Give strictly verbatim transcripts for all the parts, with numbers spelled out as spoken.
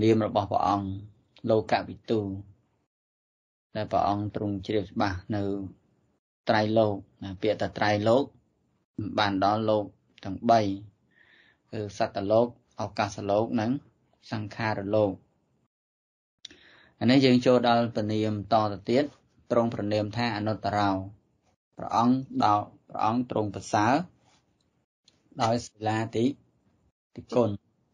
niêm rồi bỏ bỏ ông lô cả bị tu là bỏ ông trung chia bà nơi trai lô là bịa tờ trai lô bàn đó lô thằng bayคือสัตว์โลกอากาศโลกนั้นสังขารโลกอันนี้យើងចូលដល់ពនាមតទៅទៀតត្រង់ប្រនាមថាអនុត្តរោព្រះអង្គដល់ព្រះអង្គទ្រង់ប្រសើរដោយសិលាតិតិគុណ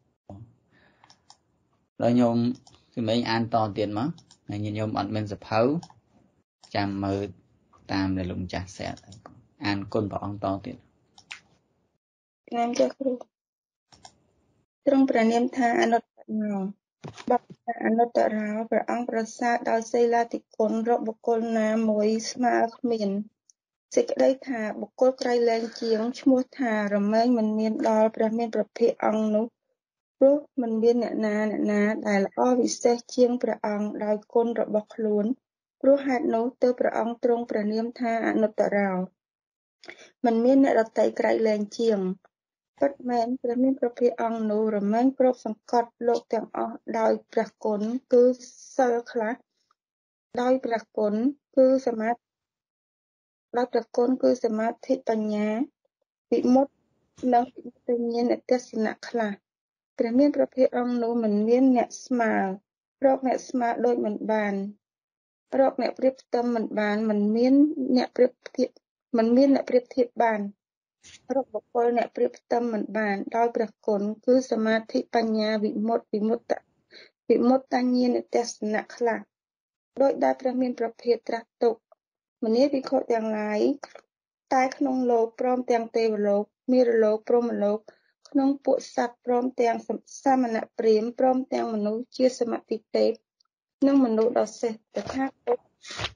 ដល់ញោមគឺមិនអានតទៀតមកហើយញោមអត់មានសភៅចាំមើលតាមដែលលោកម្ចាស់សែតអានគុណព្រះអង្គតទៀតនាមចាគ្រូទ្រង់ប្រនាមថាអនុត្តរោបបថាអនុត្តរោព្រះអង្គប្រសើរដោយសិលាតិគុណរកបុគ្គលណាមួយស្មើគ្មានសេចក្តីថាបុគ្គលក្រៃលែងជាងឈ្មោះថារមែងមិនមានដល់ព្រះមានព្រះភិក្ខអង្គនោះព្រោះមិនមានអ្នកណាអ្នកណាដែលល្អវិសេសជាងព្រះអង្គដោយគុណរបស់ខ្លួនព្រោះហេតុនោះទើបព្រះអង្គទ្រង់ប្រនាមថាអនុត្តរោមិនមានអ្នកដទៃក្រៃលែងជាងពិតមែនព្រះមានព្រះភិក្ខអង្គនោះរមែងគ្របសង្កត់លោកទាំងអស់ដោយព្រះគុណគឺសិលខ្លះដោយព្រះគុណគឺសមាធិដោយព្រះគុណគឺសមាធិបញ្ញាវិមុតតិនិងវិមុតតិញ្ញាណទស្សនៈខ្លះព្រះមានព្រះភិក្ខអង្គនោះមិនមានអ្នកស្មើរកអ្នកស្មើដូចមិនបានរកអ្នកប្រៀបផ្ទឹមមិនបានមិនមានអ្នកប្រៀបធៀបមិនមានអ្នកប្រៀបធៀបបានរកបុគ្គលអ្នកប្រៀបផ្ទឹមមិនបានដោយព្រះគុណគឺសមាធិបញ្ញាវិមុតវិមុតតវិមុតតញ្ញាណទស្សនៈខ្លះដោយដែលព្រះមានព្រះភិក្ខត្រាស់ទុកមនាភិក្ខុទាំងឡាយតែក្នុងលោកព្រមទាំងទេវលោកមារលោកព្រហ្មលោកក្នុងពួកសត្វព្រមទាំងសាមណៈព្រាហ្មណ៍ព្រមទាំងមនុស្សជាសមតិទេពនិងមនុស្សដ៏សេះតថាគត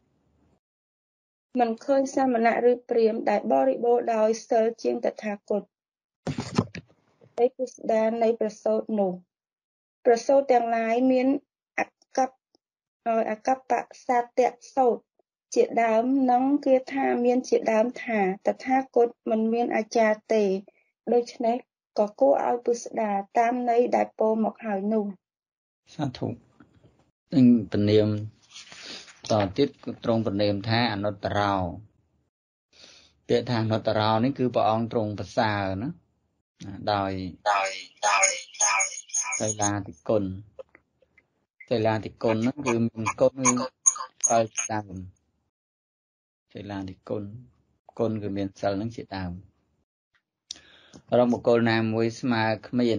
មិនឃើញសាមណៈឬព្រាហ្មណ៍ដែលបរិបូរណ៍ដោយសិលជាងតថាគតនៃពុស្ដានៃប្រសូតនោះប្រសូតទាំងឡាយមានអកប្បអកប្បសាតៈសូតជាដើមនិងគាថាមានជាដើមថាតថាគតមិនមានអាចារ្យទេដូច្នេះក៏គួរឲ្យពុស្ដាតាមន័យដែលពោលមកហើយនោះសាធុនឹងពនាមតទៀតទ្រង់ពនាមថាអនុត្តរោពាក្យថាអនុត្តរោនេះគឺព្រះអង្គទ្រង់ប្រសើរណាដោយដោយដោយដោយសិលាតិគុណសិលាតិគុណហ្នឹងគឺមានគុណគឺសិលដើមសិលាតិគុណគុណគឺមានសិលហ្នឹងជាដើមរកបុគ្គលណាមួយស្មើគ្មាន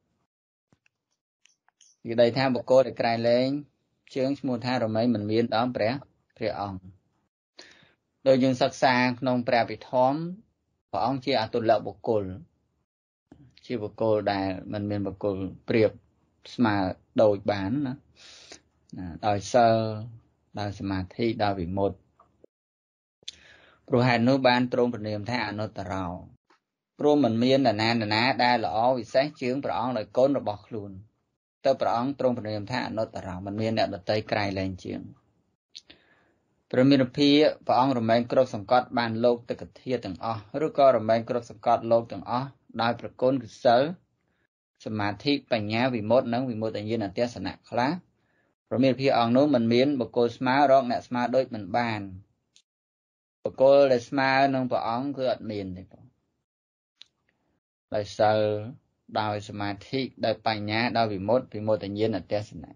និយាយថាបុគ្គលដែលក្រៃលែងជើងឈ្មោះថារមែងមិនមានដល់ព្រះព្រះអង្គដោយយើងសិក្សាក្នុងព្រះអភិធម្មព្រះអង្គជាអតុល្យបុគ្គលជាបុគ្គលដែលមិនមានបុគ្គលប្រៀបស្មើដូចបានណាដោយសិលដោយសមាធិដោយវិមុតតិព្រោះហេតុនោះបានទ្រង់ព្រះនាមថាអនុត្តរោព្រោះមិនមាននរណានរណាដែលល្អវិសេសជាងព្រះអង្គដោយគុណរបស់ខ្លួនទៅព្រះអង្គទ្រង់ព្រះនាមថាអនុត្តរោមិនមានអ្នកដទៃក្រៃលែងជាងព្រះមេរុភាព្រះអង្គរមែងគ្រប់សង្កត់បានលោកទឹកធាតុទាំងអស់ឬក៏រមែងគ្រប់សង្កត់លោកទាំងអស់ដោយប្រគុណគឺសិលសមាធិបញ្ញាវិមុតតិនិងវិមុតតិញ្ញាណទស្សនៈខ្លះព្រះមេរុភាអង្គនោះមិនមានបុគ្គលស្មើរកអ្នកស្មើដូចមិនបានបុគ្គលដែលស្មើនឹងព្រះអង្គគឺអត់មានទេបងដោយសិលដោយសមាធិដោយបញ្ញាដោយវិមុតតិវិមុតតិញ្ញាណទស្សនៈ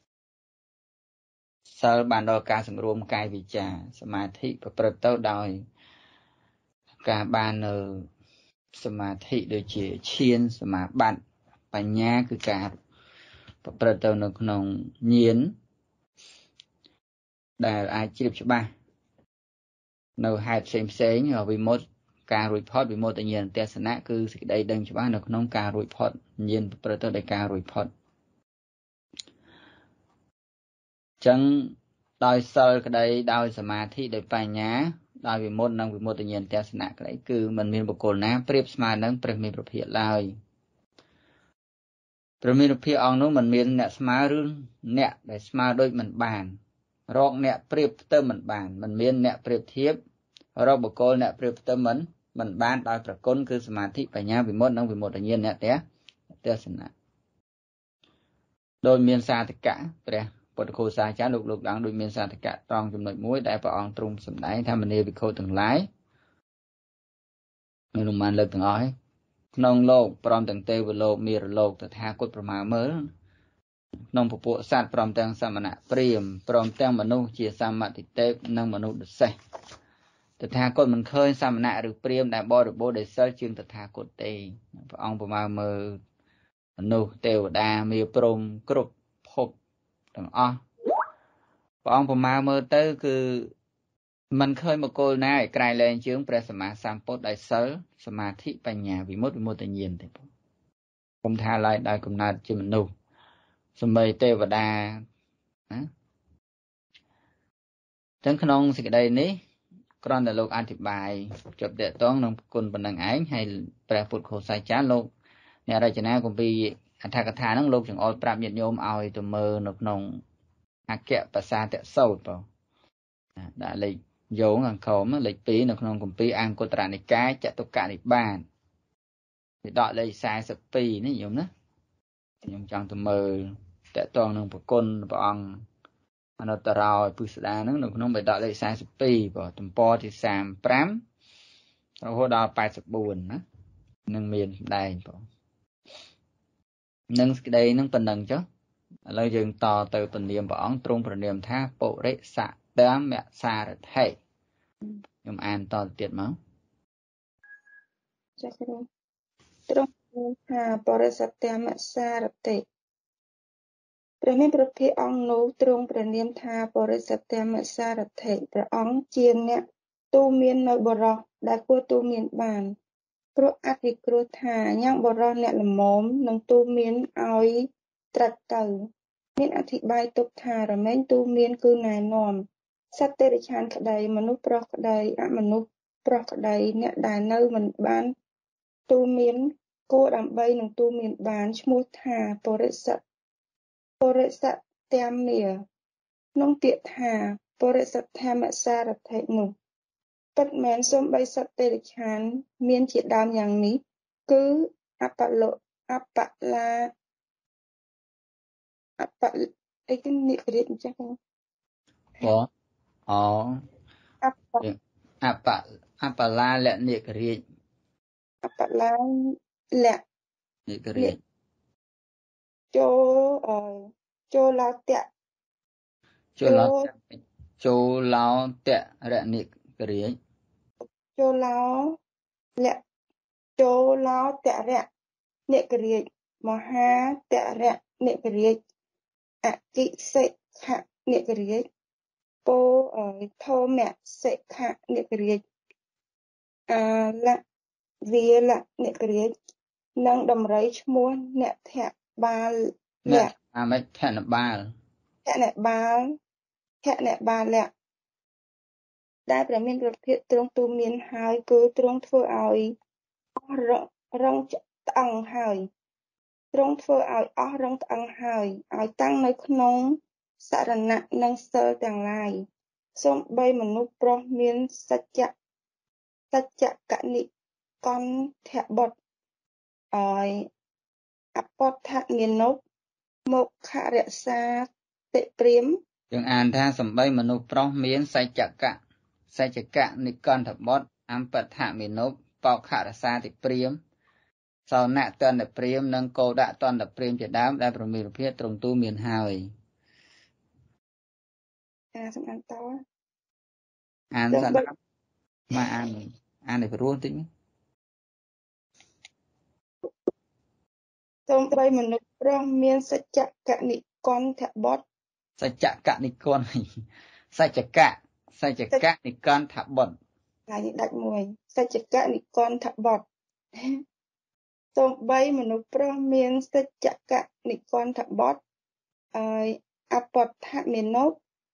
សិលបានដល់ការសម្រួមកាយវិចារសមាធិប្រព្រឹត្តទៅដោយការបាននៅសមាធិដូចជាឈានសមាបត្តិបញ្ញាគឺការប្រព្រឹត្តទៅនៅក្នុងញាណដែលអាចជ្រាបច្បាស់នៅហេតុផ្សេងផ្សេងវិមុតការរួចផុតវិមុតតិញ្ញាណទស្សនៈគឺសេចក្តីដឹងច្បាស់នៅក្នុងការរួចផុតញាណប្រព្រឹត្តទៅដោយការរួចផុតចឹងដោយសិលក្តីដោយសមាធិដោយបញ្ញាដោយវិមុតនិងវិមុតតិញ្ញាណទស្សនៈក្តីគឺមិនមានបុគ្គលណាប្រៀបស្មើនឹងព្រះមេរុភាឡើយព្រះមេរុភាអង្គនោះមិនមានអ្នកស្មើឬអ្នកដែលស្មើដូចមិនបានរកអ្នកប្រៀបផ្ទឹមមិនបានមិនមានអ្នកប្រៀបធៀបរកបុគ្គលអ្នកប្រៀបផ្ទឹមមិនមិនបានដោយប្រគុណគឺសមាធិបញ្ញាវិមុតនិងវិមុតតិញ្ញាណទស្សនៈ đôi miền xa tất cả bè bột khô xa chá lục lục đắng đôi miền xa tất cả trong trong nội mũi đại bảo ông trung sầm đáy tham mình đi khô từng lái mình lùng màn lực từng ói nông lô prom từng tê vừa lô mì rồi lô từ tha cốt prom mới nông phục vụ sát prom tăng samana priam prom tăng manu chia samat thì tê nông manu được xây từ tha cốt mình khơi samana được priam đại bo được bo để sơ chương từ tha cốt tê ông prom mơ manu tê đa mì prom cướp hộp từng o ông prom mơ tới cứ mình khơi một cô này cài lên chương presama sampot đại sơ samadhi banya vì mốt vì mốt tự nhiên thì không tha lại đại cùng nát cho mình nu sum bay tê và đaทั้งขนมสิ่งใดนี้กรอนแต่โลกอธิบายจบเดือดต้องนำคนบรรดังไอ้ให้แปลปุดโคสายจ้าโลกเนี่ยอะไรจะน่ากุมปีอัฐกถานั่งโลกจึงอดปราบยันโยมเอาตัวมือนกนงอาเกะภาษาเตะโซ่เปล่าได้เลยโยงอังเขาเมื่อเลยปีนกนงกุมปีอังกุตระในกายจะตุกกะในบ้านไปดอเลยสายสักปีนี่โยมนะโยมจังตัวมือแต่ต้องนงปกลปองอันนั้นตรายพุทธดานั่งนกน้องไปดอเลยสายสักปีป่ะตั้งปอที่สามพรำเราหัวดาวไปสักบุญนะนึ่งเมียนได้ป่ะนึ่งสกได้นึ่งเป็นหนึ่งจ้ะเราจึงต่อเติมเป็นเนียมป่ะอ๋องตรงเป็นเนียมท่าโปะเรศะเติมแม่ซาเรไทยยมอ่านต่อเตียดมั้งจะตรงตรงท่าโปะเรศะเติมแม่ซาเรไทยព្រះមានប្រភេទអង្គនោះទ្រង់ព្រះនាមថាបរិសទ្ធមសារថិព្រះអង្គជាអ្នកទូមាននៅបរោះដែលគួរទូមានបានព្រោះអធិគ្រោះថាយ៉ាងបរោះអ្នកល្មមនឹងទូមានឲ្យត្រិតទៅមានអធិប្បាយទុកថារមែងទូមានគឺណែនាំសត្វតិរិឆានក្តីមនុស្សប្រុសក្តីអមនុស្សប្រុសក្តីអ្នកដែលនៅមិនបានទូមានគួរដើម្បីនឹងទូមានបានឈ្មោះថាបរិសទ្ធបរិសទ្ធតាមមាក្នុងពាក្យថាបរិសទ្ធមសារថិនោះពិតមែនសូម្បីសត្វតិរិឆានមានជាដើមយ៉ាងនេះគឺអបលអបលាអបអីគេនិរិទ្ធអញ្ចឹងบ่อ๋อអបអបអបលាលៈនិករាជអបលាលៈនិករាជចូលអឺចូលឡោតៈចូលឡោចូលឡោតៈរនិករាជចូលឡោលៈចូលឡោតៈរនិករាជមហាតៈរនិករាជអកិសិខនិករាជពោអឺធម្មសិខនិករាជអាលៈវាលៈនិករាជនិងដំរីឈ្មោះអ្នកថបាលលៈអាមិនថនបាលថនបាលថនបាលៈដែលព្រះមានប្រភេទទ្រង់ទូមានហើយគឺទ្រង់ធ្វើឲ្យអស់រងត្អឹងហើយទ្រង់ធ្វើឲ្យអស់រងត្អឹងហើយឲ្យតាំងនៅក្នុងសរណៈនិងសិលទាំងឡាយសូម្បីមនុស្សប្រុសមានសច្ចៈសច្ចកនិកន្ធបុត្រឲ្យអបដ្ឋមាននុមកខរសាតិព្រាមយើងអានថាសំបីមនុស្សប្រុសមានសច្ចកៈសច្ចកៈនិកន្ធបុត្រអបដ្ឋមាននុបោខរសាតិព្រាមសោណៈតន្តព្រាមនិងកោដតន្តព្រាមជាដើមដែលប្រមានភាពត្រង់ទូមានហើយអាសំអានតអានស្ដាប់មកអានអានឲ្យព្រោះតិចសូម្បីមនុស្សប្រុសមានសច្ចកនិកន្ធបុត្រសច្ចកនិកន្ធសច្ចកៈសច្ចកនិកន្ធបុត្រហើយនេះដាច់មួយសច្ចកនិកន្ធបុត្រសូម្បីមនុស្សប្រុសមានសច្ចកនិកន្ធបុត្រហើយអបដ្ឋមាននុ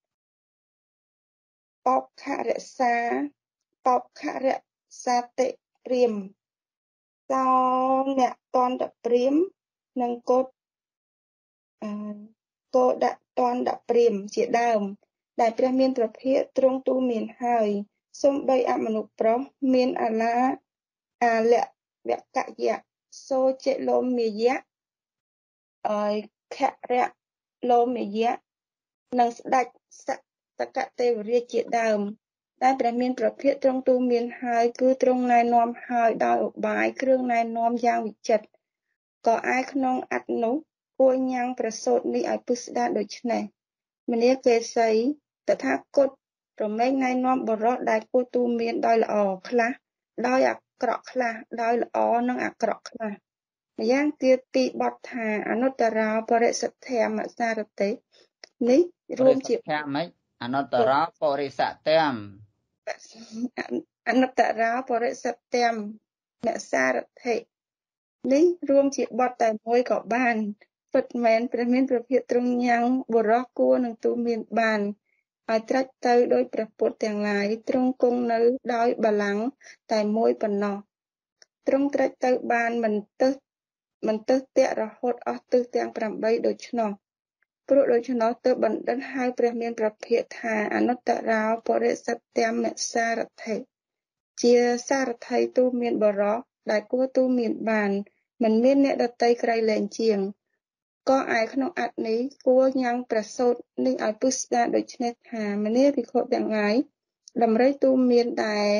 បោខរសាបោខរសាតិព្រាមសោអ្នកតន្តព្រាមនិងកោដអឺកោដតន្តព្រាមជាដើមដែលព្រះមានប្រភេទទ្រង់ទូមានហើយសូម្បីអមនុស្សប្រុសមានអាឡាអាលៈវកយៈសូចិលោមាយៈអយខរៈ Lô Mê Dĩa nâng đạch tất cả tê và riêng chia đàmได้ประមានប្រភេទត្រង់ទូមានហើយគឺត្រង់ណែនាំហើយដោយឧបាយគ្រឿងណែនាំយ៉ាងវិចិត្រក៏ឯក្នុងអត្ថនោះគួរញ៉ាំងប្រសូតនេះឲ្យពិស្ដារដូចនេះមនាកេសីតថាគតរមែងណែនាំបរោះដែលគួរទូមានដោយល្អខ្លះដោយអាក្រក់ខ្លះដោយល្អនិងអាក្រក់ខ្លះម្យ៉ាងទៀតទីបទថាអនុត្តរោបរិសទ្ធមសារតិនេះរួមជាមិនអនុត្តរោបរិសទ្ធមអនុត្តរោបរិសទ្ធមមសារតិនេះរួមជាបទតែមួយក៏បានពិតមែនព្រះមានប្រភេទទ្រង់ញ៉ាំងបរោះគួរនឹងទូមានបានឲ្យត្រាច់ទៅដោយព្រះពុទ្ធទាំងឡាយទ្រង់គង់នៅដោយបល្ល័ង្កតែមួយប៉ុណ្ណោះទ្រង់ត្រាច់ទៅបានមិនទើសមិនទើសតាក់រហូតអស់ទិសទាំងប្រាំបីដូច្នោះព្រោះដូច្នោះទើបបណ្ឌិតហៅព្រះមានប្រភេទថាអនុត្តរោបរិសទ្ធមសារតិជាសារថីទូមានបរោះដែលគួរទូមានបានមិនមានអ្នកដតីក្រៃលែងជាងក៏ឯក្នុងអត្ថនេះគួរញ៉ាំងប្រសូតនេះឲ្យពិស្ដារដូចនេះថាមនាភិក្ខុទាំងឡាយដំរីទូមានដែល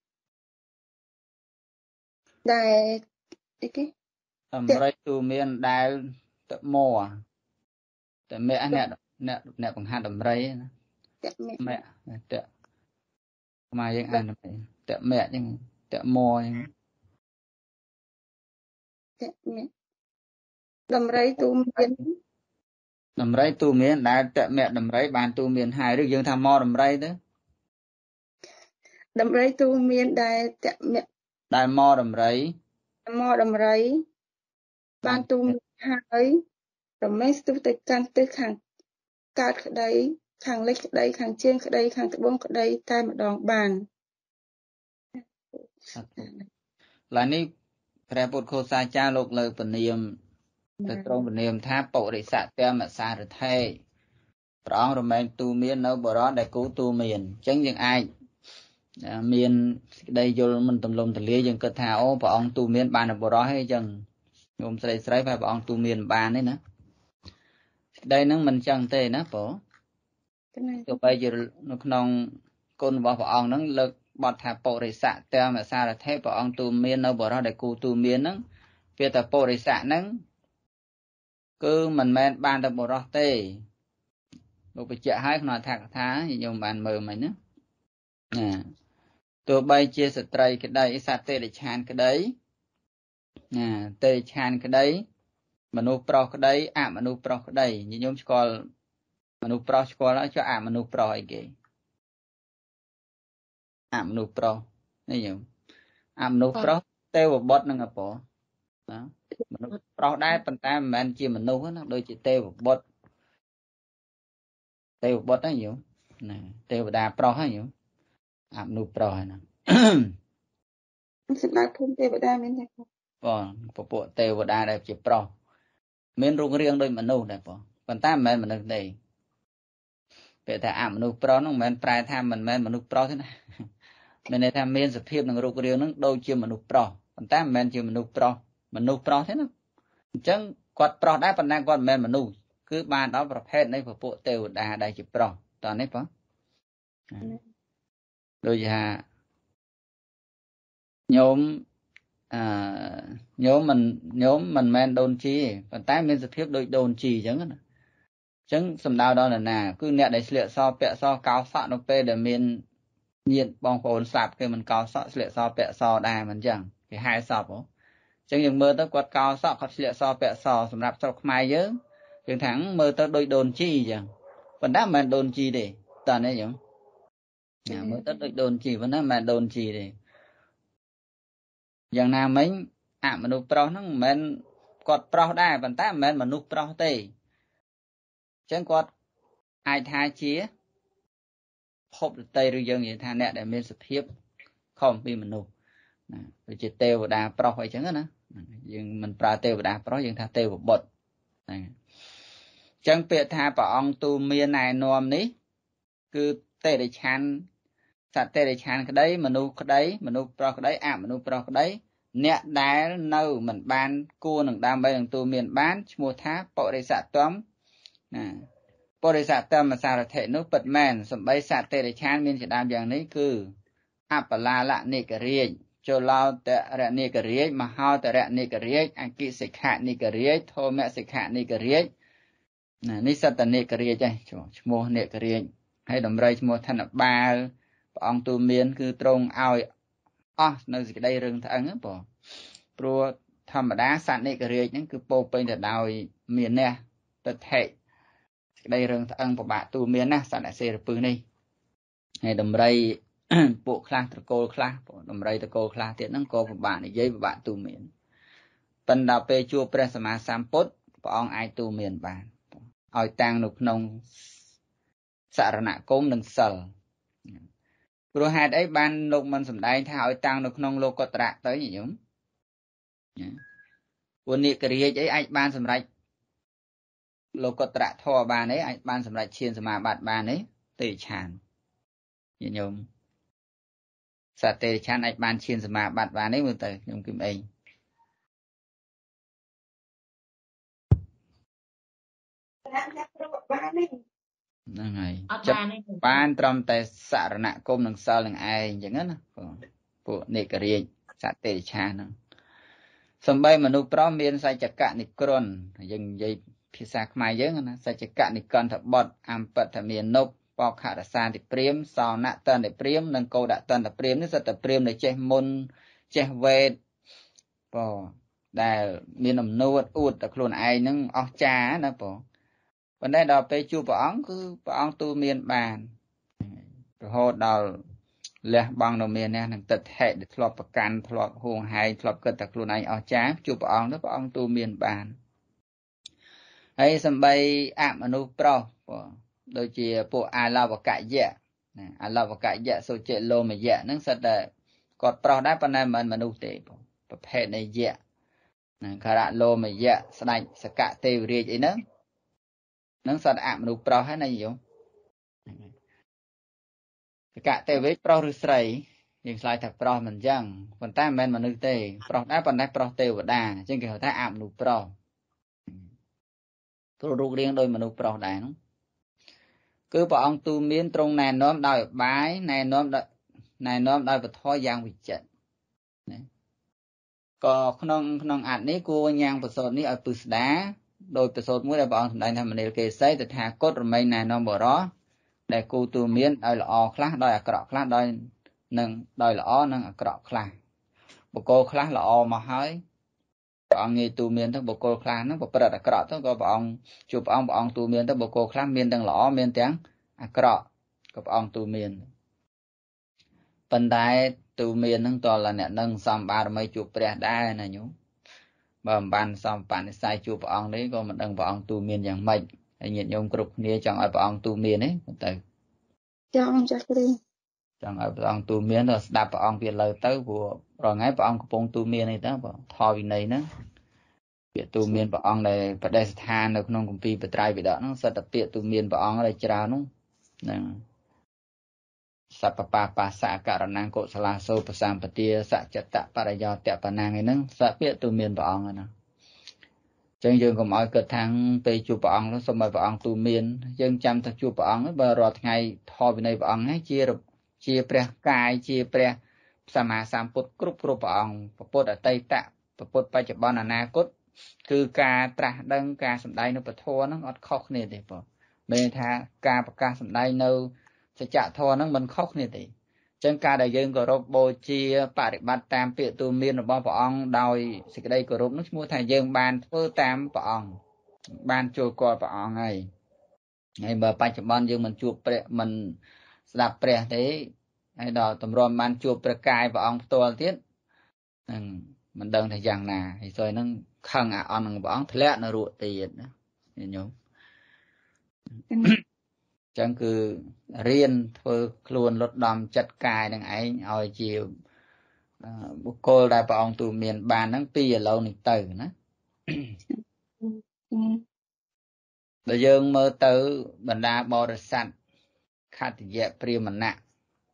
ដែលអីគេដំរីទូមានដែលតមួតែមេអ្នកអ្នកអ្នកបង្ហាត់ដំរីណាតែមេតែខ្មែរយើងអានតែមេអញ្ចឹងតែមួអញ្ចឹងតែមេដំរីទូមានដំរីទូមានដែលតមេដំរីបានទូមានហើយឬយើងថាមកដំរីទៅដំរីទូមានដែលតមេដែលមកដំរីមកដំរីបានទូមានហើយរមែងស្ទុះទៅកាន់ទិសខាងកើតក្តីខាងលិចក្តីខាងជើងក្តីខាងត្បូងក្តីតែម្ដងបានឡើយនេះព្រះពុទ្ធឃោសាចារ្យលោកលើពនាមទៅត្រង់ពនាមថាបរិសទ្ធមសារថេព្រះអង្គរមែងទូមាននៅបរោះដែលគូទូមានអញ្ចឹងយើងអាចមានសេចក្តីយល់មិនទំលំទលាយើងគិតថាអូព្រះអង្គទូមានបាននៅបរោះហើយអញ្ចឹងញោមស្រីស្រីព្រះអង្គទូមានបានទេណាសេចក្តីហ្នឹងមិនអញ្ចឹងទេណាបងទោះបីជានៅក្នុងគុណរបស់ព្រះអង្គហ្នឹងលើកបទថាបរិសទ្ធមសារថេព្រះអង្គទូមាននៅបរោះដែលគូទូមានហ្នឹងវាតែបរិស័កហ្នឹងគឺមិនមែនបានតែបរោះទេលោកបញ្ជាក់ឲ្យក្នុងអត្ថកថាញោមបានមើលមិញណាណាទោះបីជាស្ត្រីក្តីសត្វទេរឆានក្តីណាទេរឆានក្តីមនុស្សប្រុសក្តីអមនុស្សប្រុសក្តីញោមស្គាល់មនុស្សប្រុសស្គាល់ហើយចុះអមនុស្សប្រុសអីគេអមនុស្សប្រុសនេះញោមអមនុស្សប្រុសទេវបុត្រនឹងអពណាមនុស្សប្រុសដែរប៉ុន្តែមិនមែនជាមនុស្សណាដូចជាទេវបុត្រទេវបុត្រហ្នឹងញោមណាទេវតាប្រុសហ្នឹងញោមអមនុស្សប្រុសហ្នឹងសម្រាប់ភូមិទេវតាមានទេបងពពួកទេវតាដែលជាប្រុសមានរូបរាងដូចមនុស្សដែរបងប៉ុន្តែមិនមែនមនុស្សទេពេលថាអមនុស្សប្រុសហ្នឹងមិនមែនប្រែថាមិនមែនមនុស្សប្រុសទេណាមានន័យថាមានសភាពនឹងរូបរាងហ្នឹងដូចជាមនុស្សប្រុសប៉ុន្តែមិនមែនជាមនុស្សប្រុសមនុស្សប្រុសទេណាអញ្ចឹងគាត់ប្រុសដែរប៉ុន្តែគាត់មិនមែនមនុស្សគឺបានដល់ប្រភេទនៃពពួកទេវតាដែលជាប្រុសតោះនេះបងដូចថាញោមអឺញោមមិនញោមមិនមែនដូនជីប៉ុន្តែមានសភាពដូចដូនជីអញ្ចឹងណាអញ្ចឹងសំដៅដល់នរណាគឺអ្នកដែលស្លៀកសពាក់សកោសក់នៅពេលដែលមានញាតិបងប្អូនស្លាប់គេមិនកោសក់ស្លៀកសពាក់សដែរមិនអញ្ចឹងគេហែសពហ៎អញ្ចឹងយើងមើលទៅគាត់កោសក់គាត់ស្លៀកសពាក់សសម្រាប់ស្រុកខ្មែរយើងយើងថាមើលទៅដូចដូនជីអញ្ចឹងប៉ុន្តែមិនមែនដូនជីទេតើនេះយើងណាមើលទៅដូចដូនជីប៉ុន្តែមិនមែនដូនជីទេយ៉ាងណាមិញអមនុស្សប្រុសហ្នឹងមិនមែនគាត់ប្រុសដែរប៉ុន្តែមិនមែនមនុស្សប្រុសទេអញ្ចឹងគាត់អាចថាជាភពដតីឬយើងនិយាយថាអ្នកដែលមានសភាពខុសពីមនុស្សណាដូចជាទេវតាប្រុសអីចឹងណាយើងមិនប្រើទេវតាប្រុសយើងថាទេវបុត្រហ្នឹងអញ្ចឹងពាក្យថាព្រះអង្គទូមានណែនាំនេះគឺទេរឆានសត្វទេរឆានក្តីមនុស្សក្តីមនុស្សប្រុសក្តីអមនុស្សប្រុសក្តីអ្នកដែលនៅមិនបានគួរនឹងដើម្បីនឹងទូមានបានឈ្មោះថាបរិសទ្ធម nè bồ đề sát tâm mà sao thể nó bật màn sầm bay sát tê để chán miên chỉ đam dạng này cứ áp la lạ nị cái riêng cho lao tệ rạ nị cái riêng mà hao tệ rạ nị cái riêng anh kỹ sĩ khả nị cái riêng thô mẹ sĩ khả nị cái riêng nè ní sát tệ nị cái riêng đây mua nị cái riêng hay đầm rây mua thanh là ba ông tu miên cứ trông ao à nơi gì đây rừng thằng á bỏ pro thầm đá sạn nị cái riêng những cứ po bên để đào miền nè tật hệ đây rừng thằng của bạn tu miên nè sạn lại xe được này hay đầm rây bộ khla tơ cô khla đầm rây tơ cô khla tiện năng cô của bạn để dây của bạn tu miền phần đào pe chua presama sampot của ông ai tu miền bạn ỏi tang nục nông sạ nạ cốm nâng sờ rồi hai đấy ban nục mình sầm đây thay ỏi tang nục nông lô có trạ tới gì nhúng quân nị cái ấy ai ban sầm đây lô có trạ thò ban ấy ai ban sầm đây chiên sầm mà bạt ban ấy tề chàn gì nhúng sa tề chàn ai ban chiên sầm mà bạt ban ấy mới tới nhúng kim ấy năng này chấp ban trong tay sạ nạ côm nâng sờ nâng ai chẳng hết bộ nị cái riêng sa tề chàn sầm bay mà nụ pro miên sai chặt cạn nị cron dừng dây phía xa mai dướng na sai chặt cạn nị con thập bọt am bật thập miên nộp bọc hạ đã san thì priếm sau nạ tân để priếm nâng câu đã tân là priếm nó sẽ tập priếm để che môn che về bỏ đà miên ẩm nuốt uột đặc luôn ai nâng óc cha nè bỏ vấn đề đó pe chu bỏ ong cứ bỏ ong tu miên bàn rồi hồ đào lẹ bằng đầu miền nè nâng tật hệ để thọp bạc can thọp huồng hay thọp cật đặc luôn anh ở chá chụp ong đó ong tu miền bàn hay sầm bay ảm anu pro đôi chia bộ ai lao vào cãi dạ ai lao vào cãi dạ số chạy lô mà dạ nâng sạch là cọt pro đá pan này mình mà nu tệ bộ hệ này dạ khả đạn lô mà dạ sạch sạch cả tiêu riêng ấy nâng nâng sạch ảm anu pro hết này gì không cả tê với pro rư sấy nhưng lại thật pro mình chẳng còn ta men mà nữ tê pro đá còn đá pro tê và đà trên kiểu ta ảm nụ pro tôi rút riêng đôi mà nụ pro đà nó cứ bảo ông tu miên trong này nóm đòi bái này nóm đòi này nóm đòi vật thôi giang bị trận có không không ảnh ní cô nhang vật sốt ní ở bự đá đôi vật sốt mới là bảo ông đây là mình kê xây từ thà cốt rồi mấy này nóm bỏ đó để cô tu miên đòi là o khá đòi cọ khá đòi nâng đòi là o nâng cọ khá bộ cô khá là o mà hỏi ông nghe tu miên thôi bộ cô khá nó bộ bật là cọ thôi có ông chụp ông ông tu miên thôi bộ cô khá miên đang lõ miên tiếng cọ có ông tu miên phần đại tu miên nâng to là nè nâng xong ba mấy chụp bè đai này nhú bầm ban xong bạn sai chụp ông đấy có mình đăng ông tu miên dạng mệnh nhận nhung cục nia chẳng ở ông tu miên ấy từ Chọn chắc đi chẳng ở ông tu miên rồi đạp ông việc lời tới của rồi ngay ông có bông tu miên này đó thò vì này nữa việc tu miên của ông này phải đây than được không công ty phải trai vì đó nó sẽ tập tiện tu miên của ông ở đây chào nó nè sapapa pasa karena kok salah so pesampatia sak cetak para yo tek panang ấy nâng sak biết tu miên của ông này chân dương còn mọi cực thang tây chùa bỏng nó xong rồi bỏng tu miên dân chăm thật chùa bỏng ấy bờ rọt ngày thò về này bỏng ấy chia được chia pre cài chia pre sama samput group group bỏng bột ở tây tạ bột bay chụp bon na cốt cứ ca tra đăng ca sầm đai nó bật thua nó ngọt khóc này để bỏ bên tha ca ca sầm đai nâu sẽ chạ thua nó mình khóc này để chân ca đại dương của robot bồ chia bà để bắt tam tiệt tu miên ở bao bỏng đòi sự đây của robot nó mua thành dương ban phơ tam bỏng ban trôi qua bỏng này ngày bờ ba chục ban dương mình chụp pre mình đạp pre thế hay đò tầm rôm ban chụp pre cài bỏng to tiết mình đơn thời gian nà thì rồi nó khăng à on bỏng thế nó ruột tiền đó nhung chẳng cứ riêng thôi luôn lót đầm chặt cài đằng ấy hồi chiều bố cô đại bảo ông tù miền bàn nắng pi ở lâu này từ nó bây giờ mơ tới bần đa bò ra sẵn khát dẹp priêm mình nặng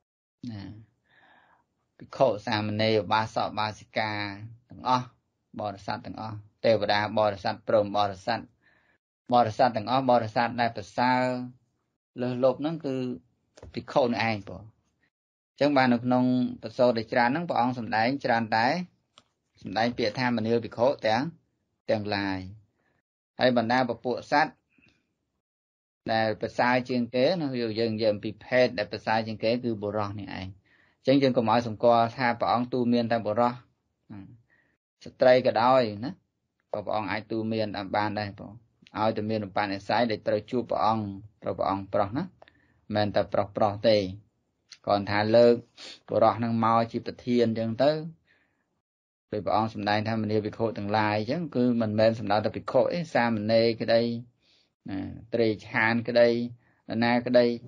khổ xa mình nêu ba sọ ba xì ca từng o bò ra sẵn từng o tê bà đa bò ra sẵn prôm bò ra sẵn bò rà sát tầng ó bò rà sát đại bà sao lơ lộp nó cứ bị khổ này anh bỏ chẳng bàn được nông bà sô để tràn nó bỏ ông sầm đáy tràn đáy sầm đáy bịa tham mà nêu bị khổ tén tèng lại hay bàn đa bà bộ sát là bà sai trên kế nó ví dụ dần dần bị phê để bà sai trên kế cứ bộ rong này anh chẳng dần có mọi sầm qua tha bỏ ông tu miên ta bộ rong stray cái đôi nữa có bỏ ông ai tu miên làm bàn đây bỏ ai tu miên làm bàn này sai để trời chua bỏ ông rồi bỏ ông bỏ nó mình tập bỏ bỏ tê còn thà lơ bộ rong năng mau chỉ bật thiên chẳng tới vì bỏ ông sầm đáy tham mình yêu bị khổ từng lại chứ cứ mình men sầm đáy tập bị khổ ấy sao mình nê cái đây trì chan cái đây na cái đây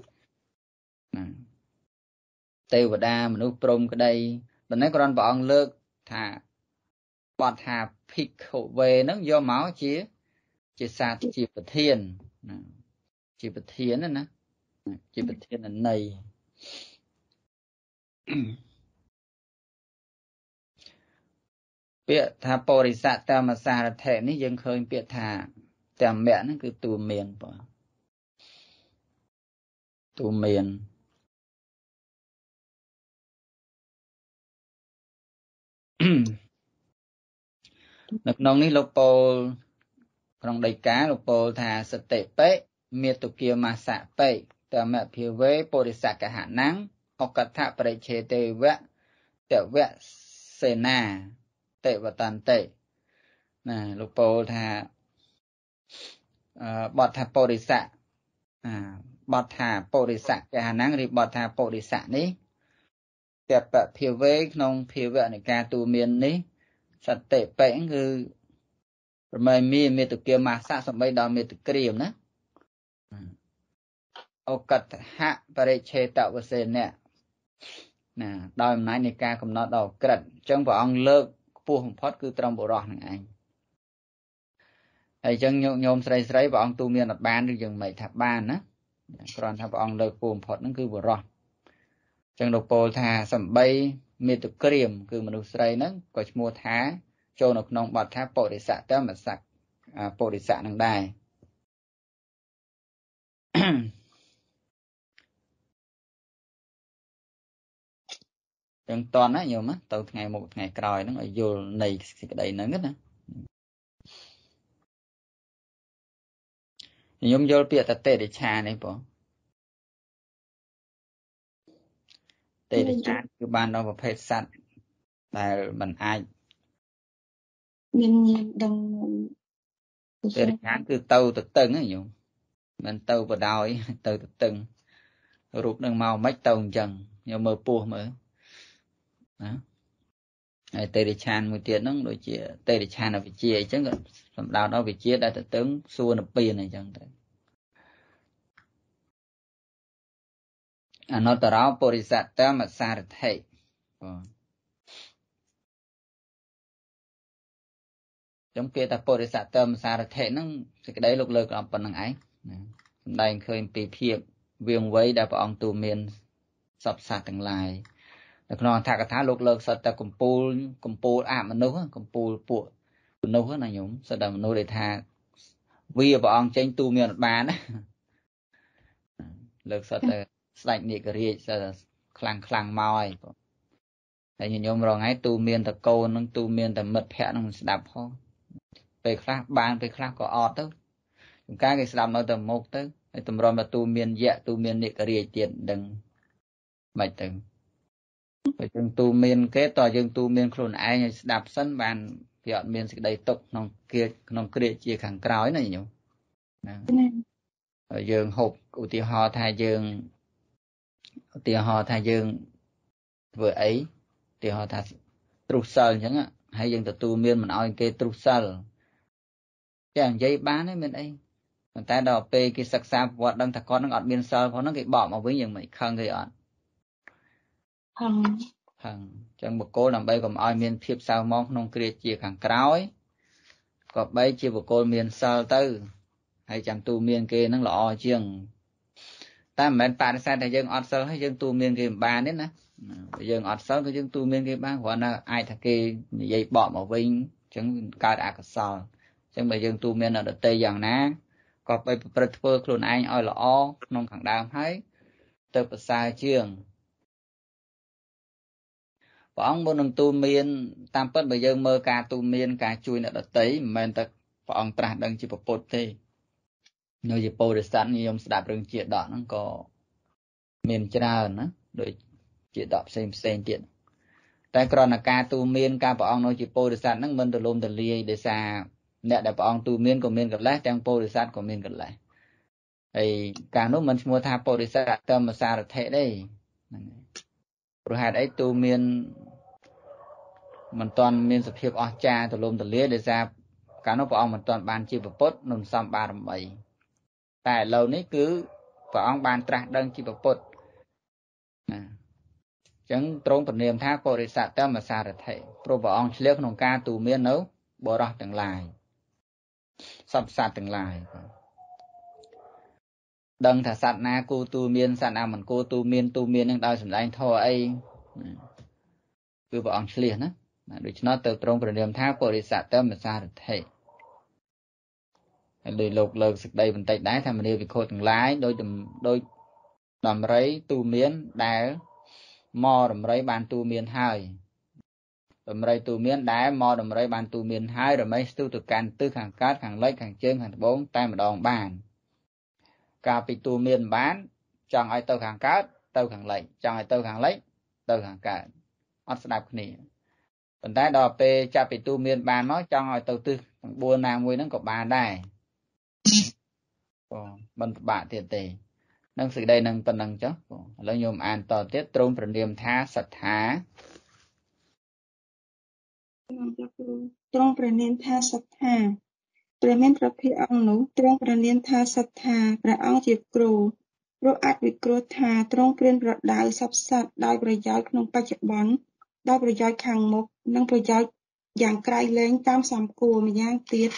tê và đa mình úp prom cái đây mình nói con bỏ ông lơ thà bọt thà phịch khổ về nó do máu chia chia sạt chỉ bật thiên chỉ bật thiên nữa nè chỉ bật thiên là này bịa thà bồ đề sát ta mà xa là thể ní dân khơi bịa thà ta mẹ nó cứ tù miền bỏ tù miền được nông ní lục bồ trong đầy cá lục bồ thà sật tệ bế miệt tù kia mà xạ bế ta mẹ phía với bồ đề sát cả hạ nắng hoặc cả thạ bà chế tê vẹ tệ vẹ xê nà tệ và tàn tệ nè lục bồ thà bọt thà bồ đề sát bọt thà bồ đề sát cả hạ nắng thì bọt thà bồ đề sát ní tệ bẹ phía với nông phía vẹ này ca tù miền ní sật tệ bế ngư rồi mi mi tụ kia mà xạ sầm bay đo mi tụ kìm nữa ô cật hạ bà rê chê tạo và xê nè nè đòi nãy này ca cầm nó đầu cật chân vào ông lơ phu hồng phót cứ trong bộ rò này anh thầy chân nhôm nhôm sấy sấy vào ông tu miên là ban được dừng mấy thạp ban á còn thạp ông lơ phu hồng phót nó cứ bộ rò chân độc bồ thà sầm bay mi tụ kìm cứ mà đục sấy nó có mua thá cho nó nông bọt tháp bộ để xạ tới mà sạc bộ để xạ năng đài đừng toàn á nhiều mắt từ ngày một ngày còi nó lại vô này cái đầy nó ngất nè nhóm vô bịa ta tê để trà này bỏ tê để trà cứ ban đâu vào phê sạch là mình ai nhiên nhiên đừng tê để trà cứ tâu từ từng á nhiều mình tâu vào đòi tâu từ từng rụt nâng màu mách tâu chân nhưng mơ pua mở đó tê để chan một tiền nó đối chia tê để chan là vị chia chứ còn đào đó vị chia đã tự tướng xua nó pin này chẳng thế à nó tờ đó bodhisattva mà xa được thầy giống kia ta bodhisattva mà xa được thầy nó cái đấy lúc lơ còn phần năng ấy đây khơi bị phiền viêm vấy đã bảo ông tu miên sập sạt từng lại được non thà cái thá lúc lơ sật ta cùng pu cùng pu à mà nấu cùng pu pu nấu hết này nhúng sật đầm nấu để thà vì bảo ông tranh tu miên bán á lơ sật sạch nhị cái gì sật khlang khlang mòi tại nhìn nhôm rồi ngay tu miên ta câu nó tu miên ta mật hẹn nó đạp ho về khác bán về khác có ọt đó chúng ta cái làm nó tầm một tới tầm rồi mà tu miên dạ tu miên nhị cái gì tiền đừng mày từng phải chừng tu miên kế tòa chừng tu miên khôn ai đạp sân bàn hiện miên sự đầy tục nông kia nông kia chia khẳng cõi này nhỉ ở dương hộp của tiêu ho thay dương tiêu ho thay dương vừa ấy tiêu ho thay trục sờ chẳng ạ hay dương tu miên mình nói cái trục sờ chẳng giấy bán ấy bên đây người ta đào pe cái sắc xa vọt đang thật con nó ngọt biên sờ có nó cái bỏ mà với những mày khăng cái ọt hằng hằng chẳng một cô làm bay còn ai miên thiệp sao mong nông kia chia khẳng cõi có bay chia một cô miên sờ tư hay chẳng tu miên kia nó lọ chiêng ta mình bạn sai thầy dân ọt sơ hay dân tu miên kia ba đến nè dân ọt sơ cái dân tu miên kia ba gọi là ai thật kia dây bỏ mà vinh chẳng cao đã cả sò chẳng bây dân tu miên ở đất tây giang ná ก็ไปប្រព្រឹត្តធ្វើខ្លួនឯងឲ្យល្អក្នុងខាងដើមហើយទៅប្រសើរជាងព្រះអង្គមុននឹងទូន្មានតាមពិតបើយើងមើលការទូន្មានការជួយអ្នកដទៃមិនមែនតែព្រះអង្គត្រាស់ដឹងជាពុទ្ធទេនៅជាពោធិសត្វនិយមស្ដាប់រឿងជាដកហ្នឹងក៏មានច្រើនណាដូចជាដកផ្សេងផ្សេងទៀតតែគ្រាន់តែការទូន្មានការព្រះអង្គនៅជាពោធិសត្វហ្នឹងមិនទលំទលាយដោយសារអ្នកដែលព្រះអង្គទូន្មានក៏មានកលេសទាំងពោធិសត្វក៏មានកលេសហើយការនោះមិនឈ្មោះថាពោធិសត្វអតមសារថេទេហ្នឹងព្រោះហេតុអីទូន្មានមិនទាន់មានសភាពអស្ចារ្យទលំទលាយដោយសារកាលនោះព្រះអង្គមិនទាន់បានជាពុទ្ធនឹងសំបារមីតែឥឡូវនេះគឺព្រះអង្គបានត្រាស់ដឹងជាពុទ្ធណាអញ្ចឹងទ្រង់ព្រានាមថាពុរិស័តមសារថេព្រោះព្រះអង្គឆ្លៀវក្នុងការទូន្មាននៅបរោះទាំងឡាយសពសត្វទាំងឡាយដឹងថាសត្វណាគូទូន្មានសត្វណាមិនគូទូន្មានទូន្មាននឹងដោយសម្ដែងធម៌អីគឺព្រះអង្គឆ្លៀសណាដូច្នោះទៅទ្រង់ព្រានាមថាពុរិស័តមសារថេហើយដោយលោកលើកសេចក្តីបន្តិចដែរថាមនីវិខុទាំងឡាយដោយដោយដំរីទូមានដែលមកដំរីបានទូមានហើយដំរីទូមានដែលមកដំរីបានទូមានហើយរមែងស្ទុះទៅកាន់ទិសខាងកើតខាងលិចខាងជើងខាងត្បូងតែម្ដងបានកាលពីទូមានបានចង់ឲ្យទៅខាងកើតទៅខាងលិចចង់ឲ្យទៅខាងលិចទៅខាងកើតអត់ស្ដាប់គ្នាប៉ុន្តែដល់ពេលចាប់ពីទូមានបានមកចង់ឲ្យទៅទិសទាំងបួនណាមួយហ្នឹងក៏បានដែរបងមិនពិបាកទៀតទេនឹងសេចក្តីនឹងប៉ុណ្ណឹងចុះបងឥឡូវញោមអានតទៀតទ្រង់ព្រានាមថាសត្ថាទ្រង់ព្រានាមថាសត្ថាព្រះមានព្រះភិក្ខុអង្គនោះទ្រង់ព្រានាមថាសត្ថាព្រះអង្គជាគ្រូព្រោះអាចវិគ្រោះថាទ្រង់ព្រានប្រដៅសពសត្វដោយប្រយោជន៍ក្នុងបច្ចុប្បន្នដោយប្រយោជន៍ខាងមុខនិងប្រយោជន៍យ៉ាងក្រៃលែងតាមសំគួរម្យ៉ាងទៀត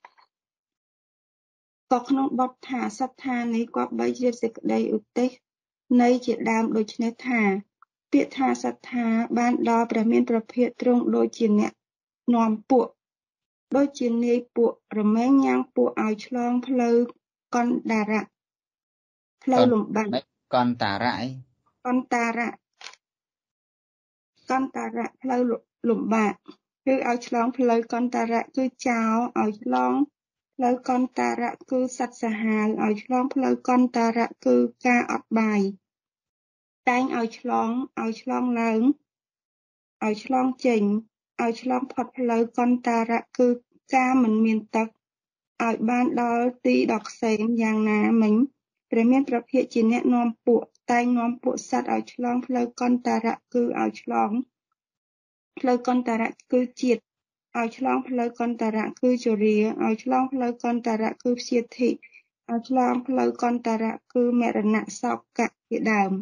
ក៏ក្នុងបទថាសត្ថានេះគប្បីជាសេចក្តីឧទ្ទេសនៃជាដើមដូច្នេះថាពាក្យថាសត្ថាបានដល់ព្រះមានព្រះភិក្ខុទ្រង់ដូចជាអ្នកនាំពួកដូចជានាយពួករមែងញ៉ាំងពួកឲ្យឆ្លងផ្លូវកណ្ដារៈផ្លូវលំបាកកន្តារៈអីកន្តារៈកន្តារៈផ្លូវលំបាកគឺឲ្យឆ្លងផ្លូវកន្តារៈគឺចោលឲ្យឆ្លងផ្លូវកន្តារៈគឺសត្វសាហាវឲ្យឆ្លងផ្លូវកន្តារៈគឺការអត់បាយតែងឲ្យឆ្លងឲ្យឆ្លងឡើងឲ្យឆ្លងចេញឲ្យឆ្លងផុតផ្លូវកន្តារៈគឺការមិនមានទឹកឲ្យបានដល់ទីដ៏ក្សេមយ៉ាងណាមិញព្រះមានព្រះភិក្ខុជាអ្នកនាំពួកតែងនាំពួកសត្វឲ្យឆ្លងផ្លូវកន្តារៈគឺឲ្យឆ្លងផ្លូវកន្តារៈគឺជាតិឲ្យឆ្លងផ្លូវកន្តារៈគឺជរាឲ្យឆ្លងផ្លូវកន្តារៈគឺព្យាធិឲ្យឆ្លងផ្លូវកន្តារៈគឺមរណៈសោកៈជាដើម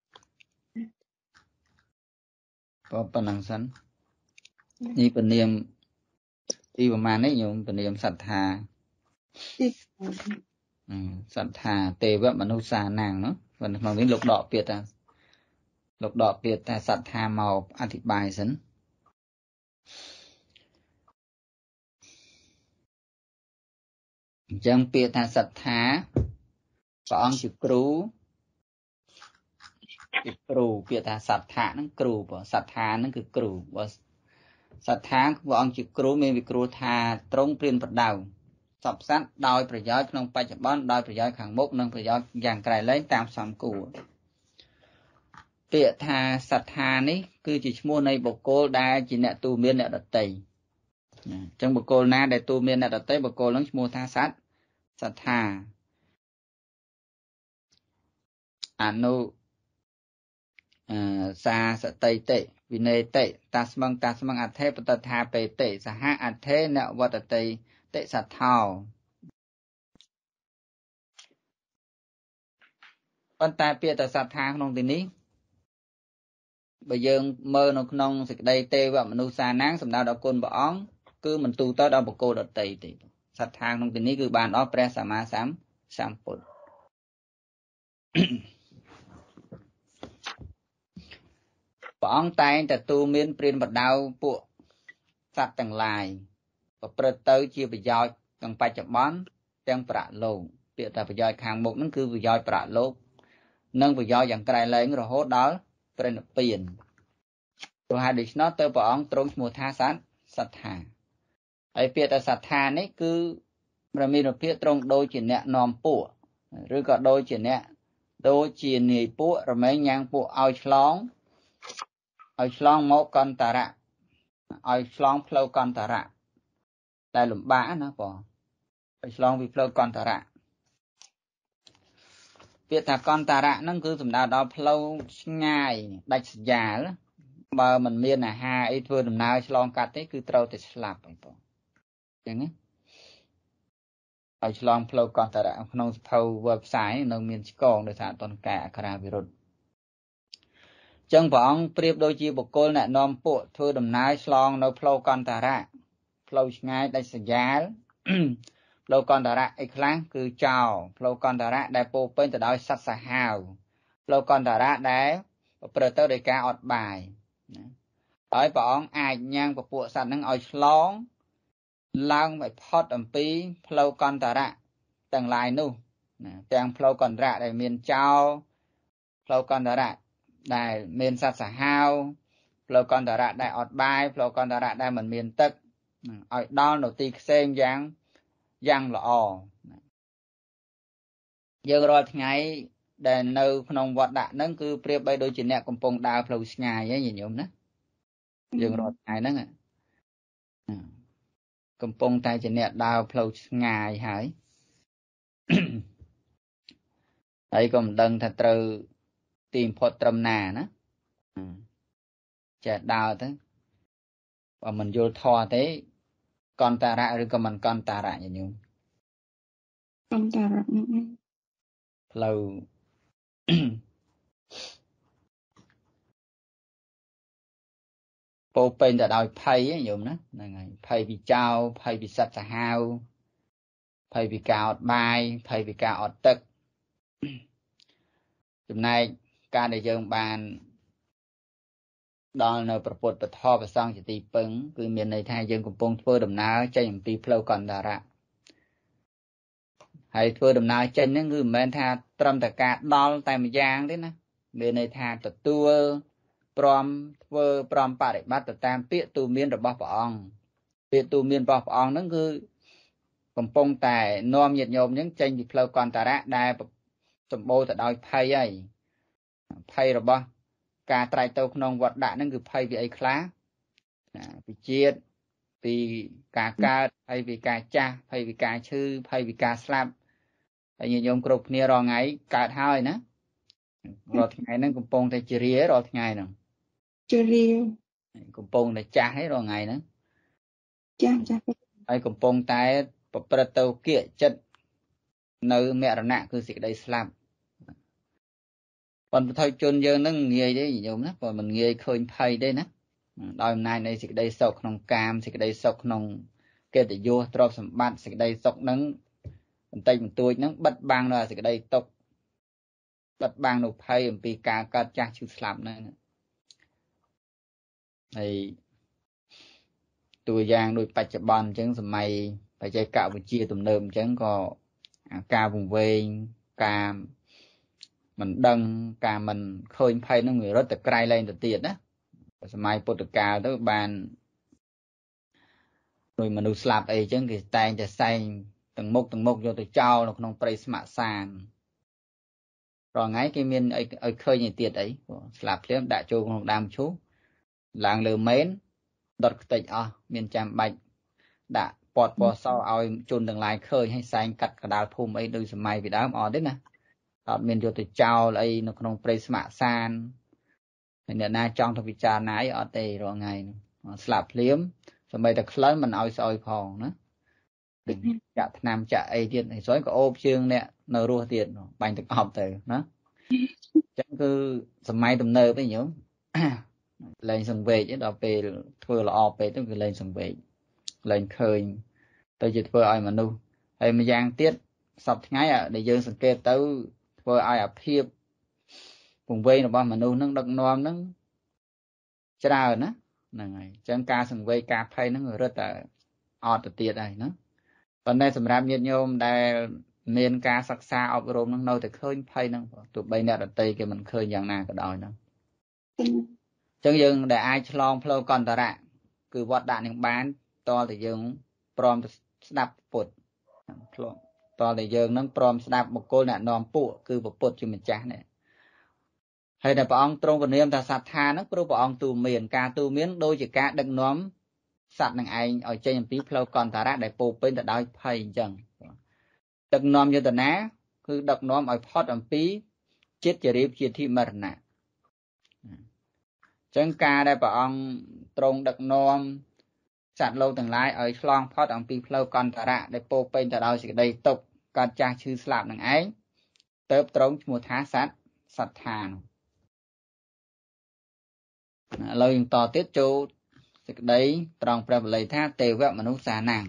ក៏ប៉ុណ្ណឹងសិននេះពនាមទីប្រមាណនេះញោមពនាមសត្ថាសត្ថាទេវមនុស្សសាណាងនោះក្នុងនេះលោកដកពាក្យថាលោកដកពាក្យថាសត្ថាមកអធិប្បាយសិនអញ្ចឹងពាក្យថាសត្ថាព្រះអង្គជាគ្រូជាគ្រូពាក្យថាសត្ថាហ្នឹងគ្រូបើសត្ថាហ្នឹងគឺគ្រូបើសត្ថាព្រះអង្គជាគ្រូមានវិគ្រោះថាទ្រង់ព្រានប្រដៅសពសត្វដោយប្រយោជន៍ក្នុងបច្ចុប្បន្នដោយប្រយោជន៍ខាងមុខនិងប្រយោជន៍យ៉ាងក្រៃលែងតាមសំគួរពាក្យថាសត្ថានេះគឺជាឈ្មោះនៃបុគ្គលដែលជាអ្នកទូមានអ្នកដតីអញ្ចឹងបុគ្គលណាដែលទូមានអ្នកដតីបុគ្គលនឹងឈ្មោះថាសត្វសត្ថាអនុអសាសតិតិវិន័យតិតាស្មឹងតាស្មឹងអថេបតថាបេតិសហអថេនវតតិតិសទ្ធោប៉ុន្តែពាក្យថាសត្ថាក្នុងទីនេះបើយើងមើលនៅក្នុងសេចក្តីទេវមនុស្សសាណាងសម្ដៅដល់គុណព្រះអង្គគឺមិនទូទៅដល់បុគ្គលដទៃទេសត្ថាក្នុងទីនេះគឺបានដល់ព្រះសម្មាសម្ពុទ្ធព្រះអង្គតែងតែទូមានព្រានបដៅពួកសត្វទាំងឡាយប្រព្រឹត្តទៅជាប្រយោជន៍ទាំងបច្ចុប្បន្នទាំងប្រាក់លោកពាក្យថាប្រយោជន៍ខាងមុខហ្នឹងគឺប្រយោជន៍ប្រាក់លោកនិងប្រយោជន៍យ៉ាងក្រៃលែងរហូតដល់ព្រះនិព្វានព្រោះហេតុដូច្នោះទៅព្រះអង្គទ្រង់ឈ្មោះថាសត្វសត្ថាហើយពាក្យថាសត្ថានេះគឺព្រះមានភាពទ្រង់ដូចជាអ្នកនាំពួកឬក៏ដូចជាអ្នកដូចជានាយពួករមែងញ៉ាំងពួកឲ្យឆ្លងឲ្យឆ្លងមកកន្តរៈឲ្យឆ្លងផ្លូវកន្តរៈដែលលំបាកណាបងឲ្យឆ្លងពីផ្លូវកន្តរៈពាក្យថាកន្តរៈហ្នឹងគឺសំដៅដល់ផ្លូវឆ្ងាយដាច់ស្រយាលបើមិនមានអាហារអីធ្វើដំណើរឆ្លងកាត់ទេគឺត្រូវតែស្លាប់ហ្នឹងបងអញ្ចឹងណាឲ្យឆ្លងផ្លូវកន្តរៈក្នុងសភៅវេបសាយនៅមានឆ្កងដោយសារអតនកែអក្ខរាវិរុទ្ធចឹងព្រះអង្គប្រៀបដូចជាបុគ្គលអ្នកនាំពួកធ្វើដំណើរឆ្លងនៅផ្លូវកន្តរៈផ្លូវឆ្ងាយដាច់ស្រយាលផ្លូវកន្តរៈអីខ្លះគឺចោលផ្លូវកន្តរៈដែលពោពេញទៅដោយសត្វសាហាវផ្លូវកន្តរៈដែលប្រព្រឹត្តទៅដោយការអត់បាយណាហើយព្រះអង្គអាចញ៉ាំងពពួកសត្វហ្នឹងឲ្យឆ្លងឡើងឲ្យផុតអំពីផ្លូវកន្តរៈទាំងឡាយនោះណាទាំងផ្លូវកន្តរៈដែលមានចោលផ្លូវកន្តរៈដែលមានសត្វសាហាវផ្លូវកន្តរៈដែលអត់បាយផ្លូវកន្តរៈដែលមិនមានទឹកឲ្យដល់នៅទីខ្សែងយ៉ាងយ៉ាងល្អយើងរាល់ថ្ងៃដែលនៅក្នុងវត្តដាក់ហ្នឹងគឺប្រៀបបីដូចជាអ្នកកំពុងដើរផ្លូវឆ្ងាយហ្នឹងញញោមណាយើងរាល់ថ្ងៃហ្នឹងកំពុងតែជាអ្នកដើរផ្លូវឆ្ងាយហើយហើយក៏មិនដឹងថាត្រូវទីបំផុតត្រឹមណាណាចេះដើរទៅបើមិនយល់ធម៌ទេកន្តរៈឬក៏មិនកន្តរៈញញោមកន្តរៈផ្លូវពោពេញទៅដោយភ័យញោមណាហ្នឹងហើយភ័យពីចោលភ័យពីសត្វសាហាវភ័យពីការអត់បាយភ័យពីការអត់ទឹកចំណែកការដែលយើងបានដល់នៅប្រពុតពធប្រសង្ឃជាទីពឹងគឺមានន័យថាយើងកំពុងធ្វើដំណើរចេញអំពីផ្លូវកន្តរៈហើយធ្វើដំណើរចេញហ្នឹងគឺមិនមែនថាត្រឹមតែការដល់តែម្យ៉ាងទេណាមានន័យថាទទួលព្រមធ្វើព្រមបប្រតិបត្តិទៅតាមពាក្យទូន្មានរបស់ព្រះអង្គពាក្យទូន្មានរបស់ព្រះអង្គហ្នឹងគឺកំពុងតែនាំញាតិញោមហ្នឹងចេញពីផ្លូវកន្តរៈដែលសម្បូរទៅដោយភ័យហើយភ័យរបស់ការត្រែកទៅក្នុងវត្តដាក់ហ្នឹងគឺភ័យពីអីខ្លះពីជាតិពីការកើតភ័យពីការចាស់ភ័យពីការឈឺភ័យពីការស្លាប់ហើយញាតិញោមគ្រប់គ្នារាល់ថ្ងៃកើតហើយណារាល់ថ្ងៃហ្នឹងកំពុងតែជារារាល់ថ្ងៃហ្នឹងជារាកំពុងតែចាស់ហើយរាល់ថ្ងៃហ្នឹងចាស់ចាស់ហើយកំពុងតែប្រព្រឹត្តទៅគៀកចិត្តនៅមរណៈគឺសេចក្តីស្លាប់ប៉ុន្តែបុថុជនយើងហ្នឹងងាយទេញោមណាបើមិនងាយឃើញភ័យទេណាដោយអំណាចនៃសេចក្តីសុខក្នុងកាមសេចក្តីសុខក្នុងកិត្តិយសទ្រព្យសម្បត្តិសេចក្តីសុខហ្នឹងបន្តិចបន្តួចហ្នឹងបិទបាំងនៅសេចក្តីទុក្ខបិទបាំងនៅភ័យអំពីការកើតចាស់ឈឺស្លាប់ហ្នឹងហើយតួយ៉ាងដូចបច្ចុប្បន្នអញ្ចឹងសម័យបច្ចេកវិទ្យាទំនើបអញ្ចឹងក៏ការវង្វេងការមិនដឹងការមិនឃើញភ័យនឹងវារត់ទៅក្រៃលែងទៅទៀតណាសម័យពុទ្ធកាលទៅបានដោយមនុស្សស្លាប់អីចឹងគេតែងតែសែងទាំងមុខទាំងមុខយកទៅចោលនៅក្នុងព្រៃស្ម័គ្រសានរាល់ថ្ងៃគេមានអីឲ្យឃើញឯទៀតអីស្លាប់ភ្លាមដាក់ចូលក្នុងដើមឈូសឡើងលើមេនដុតខ្ទេចអស់មានចាំបាច់ដាក់ពតពណ៌សឲ្យជនទាំងឡាយឃើញឲ្យសែងកាត់កដាលភូមិអីដូចសម័យពីដើមអត់ទេណាអត់មានយកទៅចោលអីនៅក្នុងព្រៃស្ម័គ្រសានហើយអ្នកណាចង់ទៅពិចារណាអីអត់ទេរាល់ថ្ងៃស្លាប់ភ្លាមសម្បីតែក្លិនមិនឲ្យស្អុយផងណាចាក់ថ្នាំចាក់អីទៀតហើយស្អុយក៏អូបជើងអ្នកនៅរស់ទៀតបាញ់ទឹកអប់ទៅណាអញ្ចឹងគឺសម័យទំនើបឯងញោមលែងសង្វេគដល់ពេលធ្វើល្អពេកទៅគឺលែងសង្វេគលែងឃើញទៅជាធ្វើឲ្យមនុស្សហើយម្យ៉ាងទៀតសពថ្ងៃដែលយើងសង្កេតទៅធ្វើឲ្យអាភិបពង្វេងរបស់មនុស្សនឹងដឹកនាំនឹងច្រើនណាហ្នឹងហើយអញ្ចឹងការសង្វេគការភ័យហ្នឹងរត់តែអត់ទៅទៀតហើយណាប៉ុន្តែសម្រាប់ញាតិញោមដែល miền ca sắc xa ọc rôm nó nâu thì khơi phay nó tụi bay nè đặt tay cái mình khơi dạng nào cái đòi nó chẳng dừng để ai chlong flow còn ta rạ cứ vọt đạn những bán to thì dừng prom snap put to thì dừng nó prom snap một cô nè nòm phụ cứ một put cho mình chán này hay là bà ông trong vật niệm ta sạch tha nó pro bà ông tù miền ca tù miến đôi chỉ ca đừng nóm sạch năng anh ở trên tí flow còn ta rạ để bù bên ta đói phay chẳng đừng nóm như ta ná cứ đập nóm ở pot ở phí chết chỉ riêng chỉ thị mật nè chẳng ca đây bà ông trong đập nóm sạch lâu từng lái ở long pot ở phí flow còn ta rạ để bù bên ta đói chỉ đây tục còn cha chư slap năng ấy tớp trống một tháng sạch sạch thàn lời tỏ tiết chú đấy trong prem lấy tha tề vẹo mà nút xà nàng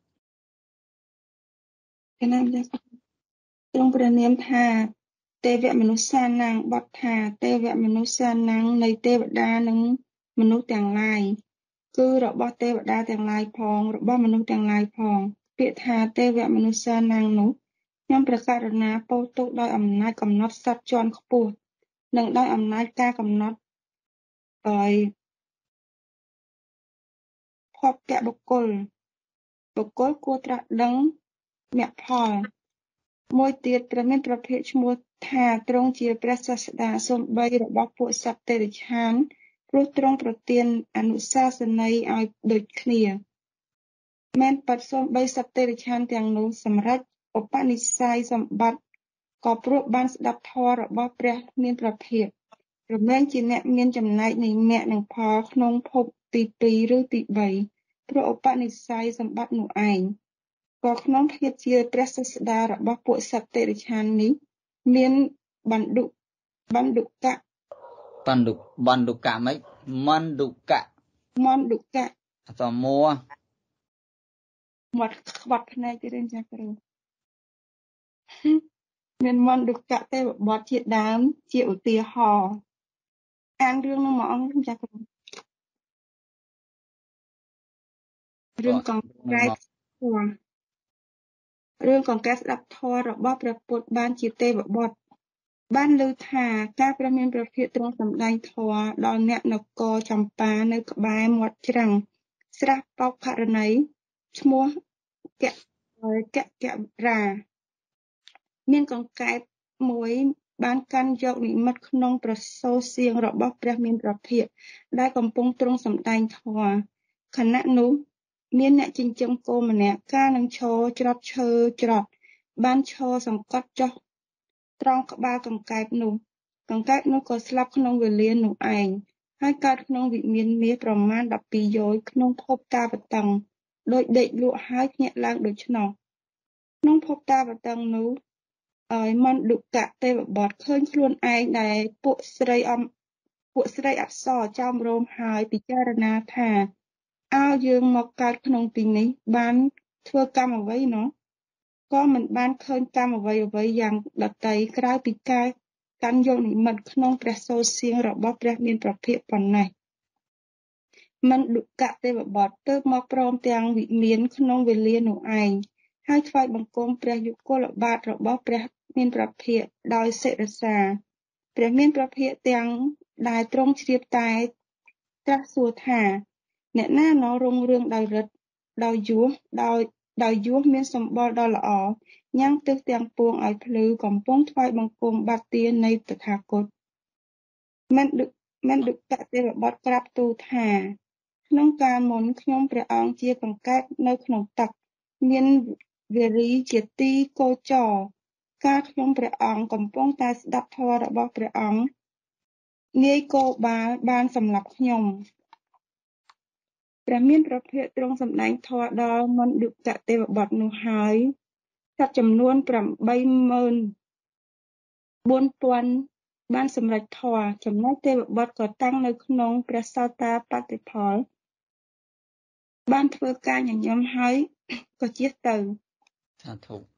cái này trong prem niệm tha tề vẹo mà nút xà nàng bọt tha tề vẹo mà nút xà nàng này tề bọt đa nâng mà nút tàng lai cứ rõ bọt tề bọt đa tàng lai phong rõ bọt mà nút tàng lai phong việc tha tề vẹo mà nút xà nàng nút nhómประกาศนาโปรตุដោយអំណាចកំណត់សត្វជាន់ខ្ពស់និងដោយអំណាចការកំណត់ដោយភពកបុគ្គលបុគ្គលគួរត្រាស់ដឹងមគ្គផលមួយទៀតព្រះមានប្រភេទឈ្មោះថាទ្រង់ជាព្រះសាស្តាសំបីរបស់ពួកសត្វតិរិឆានព្រោះទ្រង់ប្រទានអនុសាសនីយឲ្យដូចគ្នាមែនប៉ាត់សំបីសត្វតិរិឆានទាំងនោះសម្រាប់ឧបនិស្ស័យសម្បត្តិក៏ព្រោះបានស្ដាប់ធម៌របស់ព្រះមានប្រភេទរមែងជាអ្នកមានចំណែកនៃមគ្គនិងផលក្នុងភពទីពីរឬទីបីព្រោះឧបនិស្ស័យសម្បត្តិនោះឯងក៏ក្នុងភាពជាព្រះសាស្តារបស់ពួកសត្វតិរិឆាននេះមានបណ្ឌុបណ្ឌុកៈបណ្ឌុបណ្ឌុកៈមិនមណ្ឌុកៈមណ្ឌុកៈអសមួមាត់ខ្វាត់ភ្នែកទៀតទេចាគ្រូមានមណ្ឌុកៈទេវបុត្រជាដើមជាឧទាហរណ៍អានរឿងនោះមកអង្គចាគ្រូរឿងកង្កែបធម៌រឿងកង្កែបស្ដាប់ធម៌របស់ព្រះពុទ្ធបានជាទេវបុត្របានលើថាការព្រះមានប្រភេទទ្រង់សម្ដែងធម៌ដល់អ្នកនគរចម្ប៉ានៅក្បែរមាត់ច្រាំងស្រះបោកខរណីឈ្មោះកៈកៈកៈរាមានកង្កែបមួយបានកាន់យកនិមិត្តក្នុងប្រសូរសៀងរបស់ព្រះមានប្រភេទដែលកំពុងទ្រង់សម្ដែងធម៌ខណៈនោះមានអ្នកចិញ្ចឹមគោម្នាក់កាលនឹងឈរច្រត់ឈើច្រត់បានឈរសង្កត់ចុះត្រង់ក្បាលកង្កែបនោះកង្កែបនោះក៏ស្លាប់ក្នុងវេលានោះឯងហើយកើតក្នុងវិមានមាសប្រមាណដប់ពីរយោជន៍ក្នុងភពតាបតឹងដោយដេកលក់ហើយភ្ញាក់ឡើងដូច្នោះក្នុងភពតាបតឹងនោះឲ្យមណ្ឌុកៈទេវបុត្រឃើញខ្លួនឯងដែលពួកស្រីអំពួកស្រីអប្សរចោមរោមហើយពិចារណាថាអើយើងមកកើតក្នុងទីនេះបានធ្វើកម្មអ្វីណោះក៏មិនបានឃើញកម្មអ្វីអ្វីយ៉ាងដតីក្រៅពីការកាន់យកនិមិត្តក្នុងព្រះសូរសៀងរបស់ព្រះមានប្រភេទប៉ុណ្ណេះមណ្ឌុកៈទេវបុត្រទើបមកព្រមទាំងវិមានក្នុងវេលានោះឯងហើយថ្វាយបង្គំព្រះយុគលបាទរបស់ព្រះមានប្រភេទដោយសិរសាព្រះមានប្រភេទទាំងដែលទ្រង់ជ្រាបតែត្រាស់សួរថាអ្នកណាណោរុងរឿងដោយរិទ្ធដោយយសដោយដោយយសមានសម្បល់ដ៏ល្អញ៉ាំងទិសទាំងពួងឲ្យភ្លឺកំពុងថ្វាយបង្គំបាត់ទានៃតថាគតមិនដឹកមិនដឹកតទេវបុត្រក្រាបទូលថាក្នុងកាលមុនខ្ញុំព្រះអង្គជាកង្កែបនៅក្នុងទឹកមានវេរីជាទីកោចរកាលខ្ញុំព្រះអង្គកំពុងតែស្ដាប់ធម៌របស់ព្រះអង្គនាយកោបាលបានសម្លាប់ខ្ញុំព្រះមានប្រភេទទ្រង់សម្ដែងធម៌ដល់មណ្ឌុកៈទេវបុត្រនោះហើយសត្វចំនួន ប្រាំបីម៉ឺនបួនពាន់បានសម្រេចធម៌ចំណែកទេវបុត្រក៏តាំងនៅក្នុងព្រះសោតាបត្តផលបានធ្វើការញញឹមហើយក៏ជៀសទៅសាធុ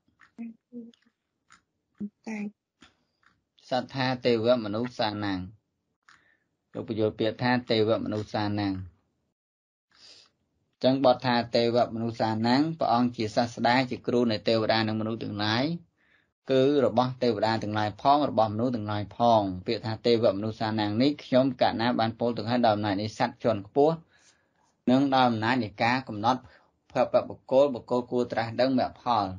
តែសត្វថាទេវមនុស្សសានាងលោកពយល់ពាក្យថាទេវមនុស្សសានាងចឹងបទថាទេវមនុស្សសានាងព្រះអង្គជាសាស្តាជាគ្រូនៃទេវតានិងមនុស្សទាំងឡាយ cứ rồi bó tê đà từng lại phong rồi bó mनु từng lại phong việc tha tê vợ mnu sa nàng ní nhóm cả ná ban pol từng hai đầu này ní sắt tròn búa nâng đầu này ní cá cũng nót phập bập bọc cô bọc cô cua tra đấng mẹ phò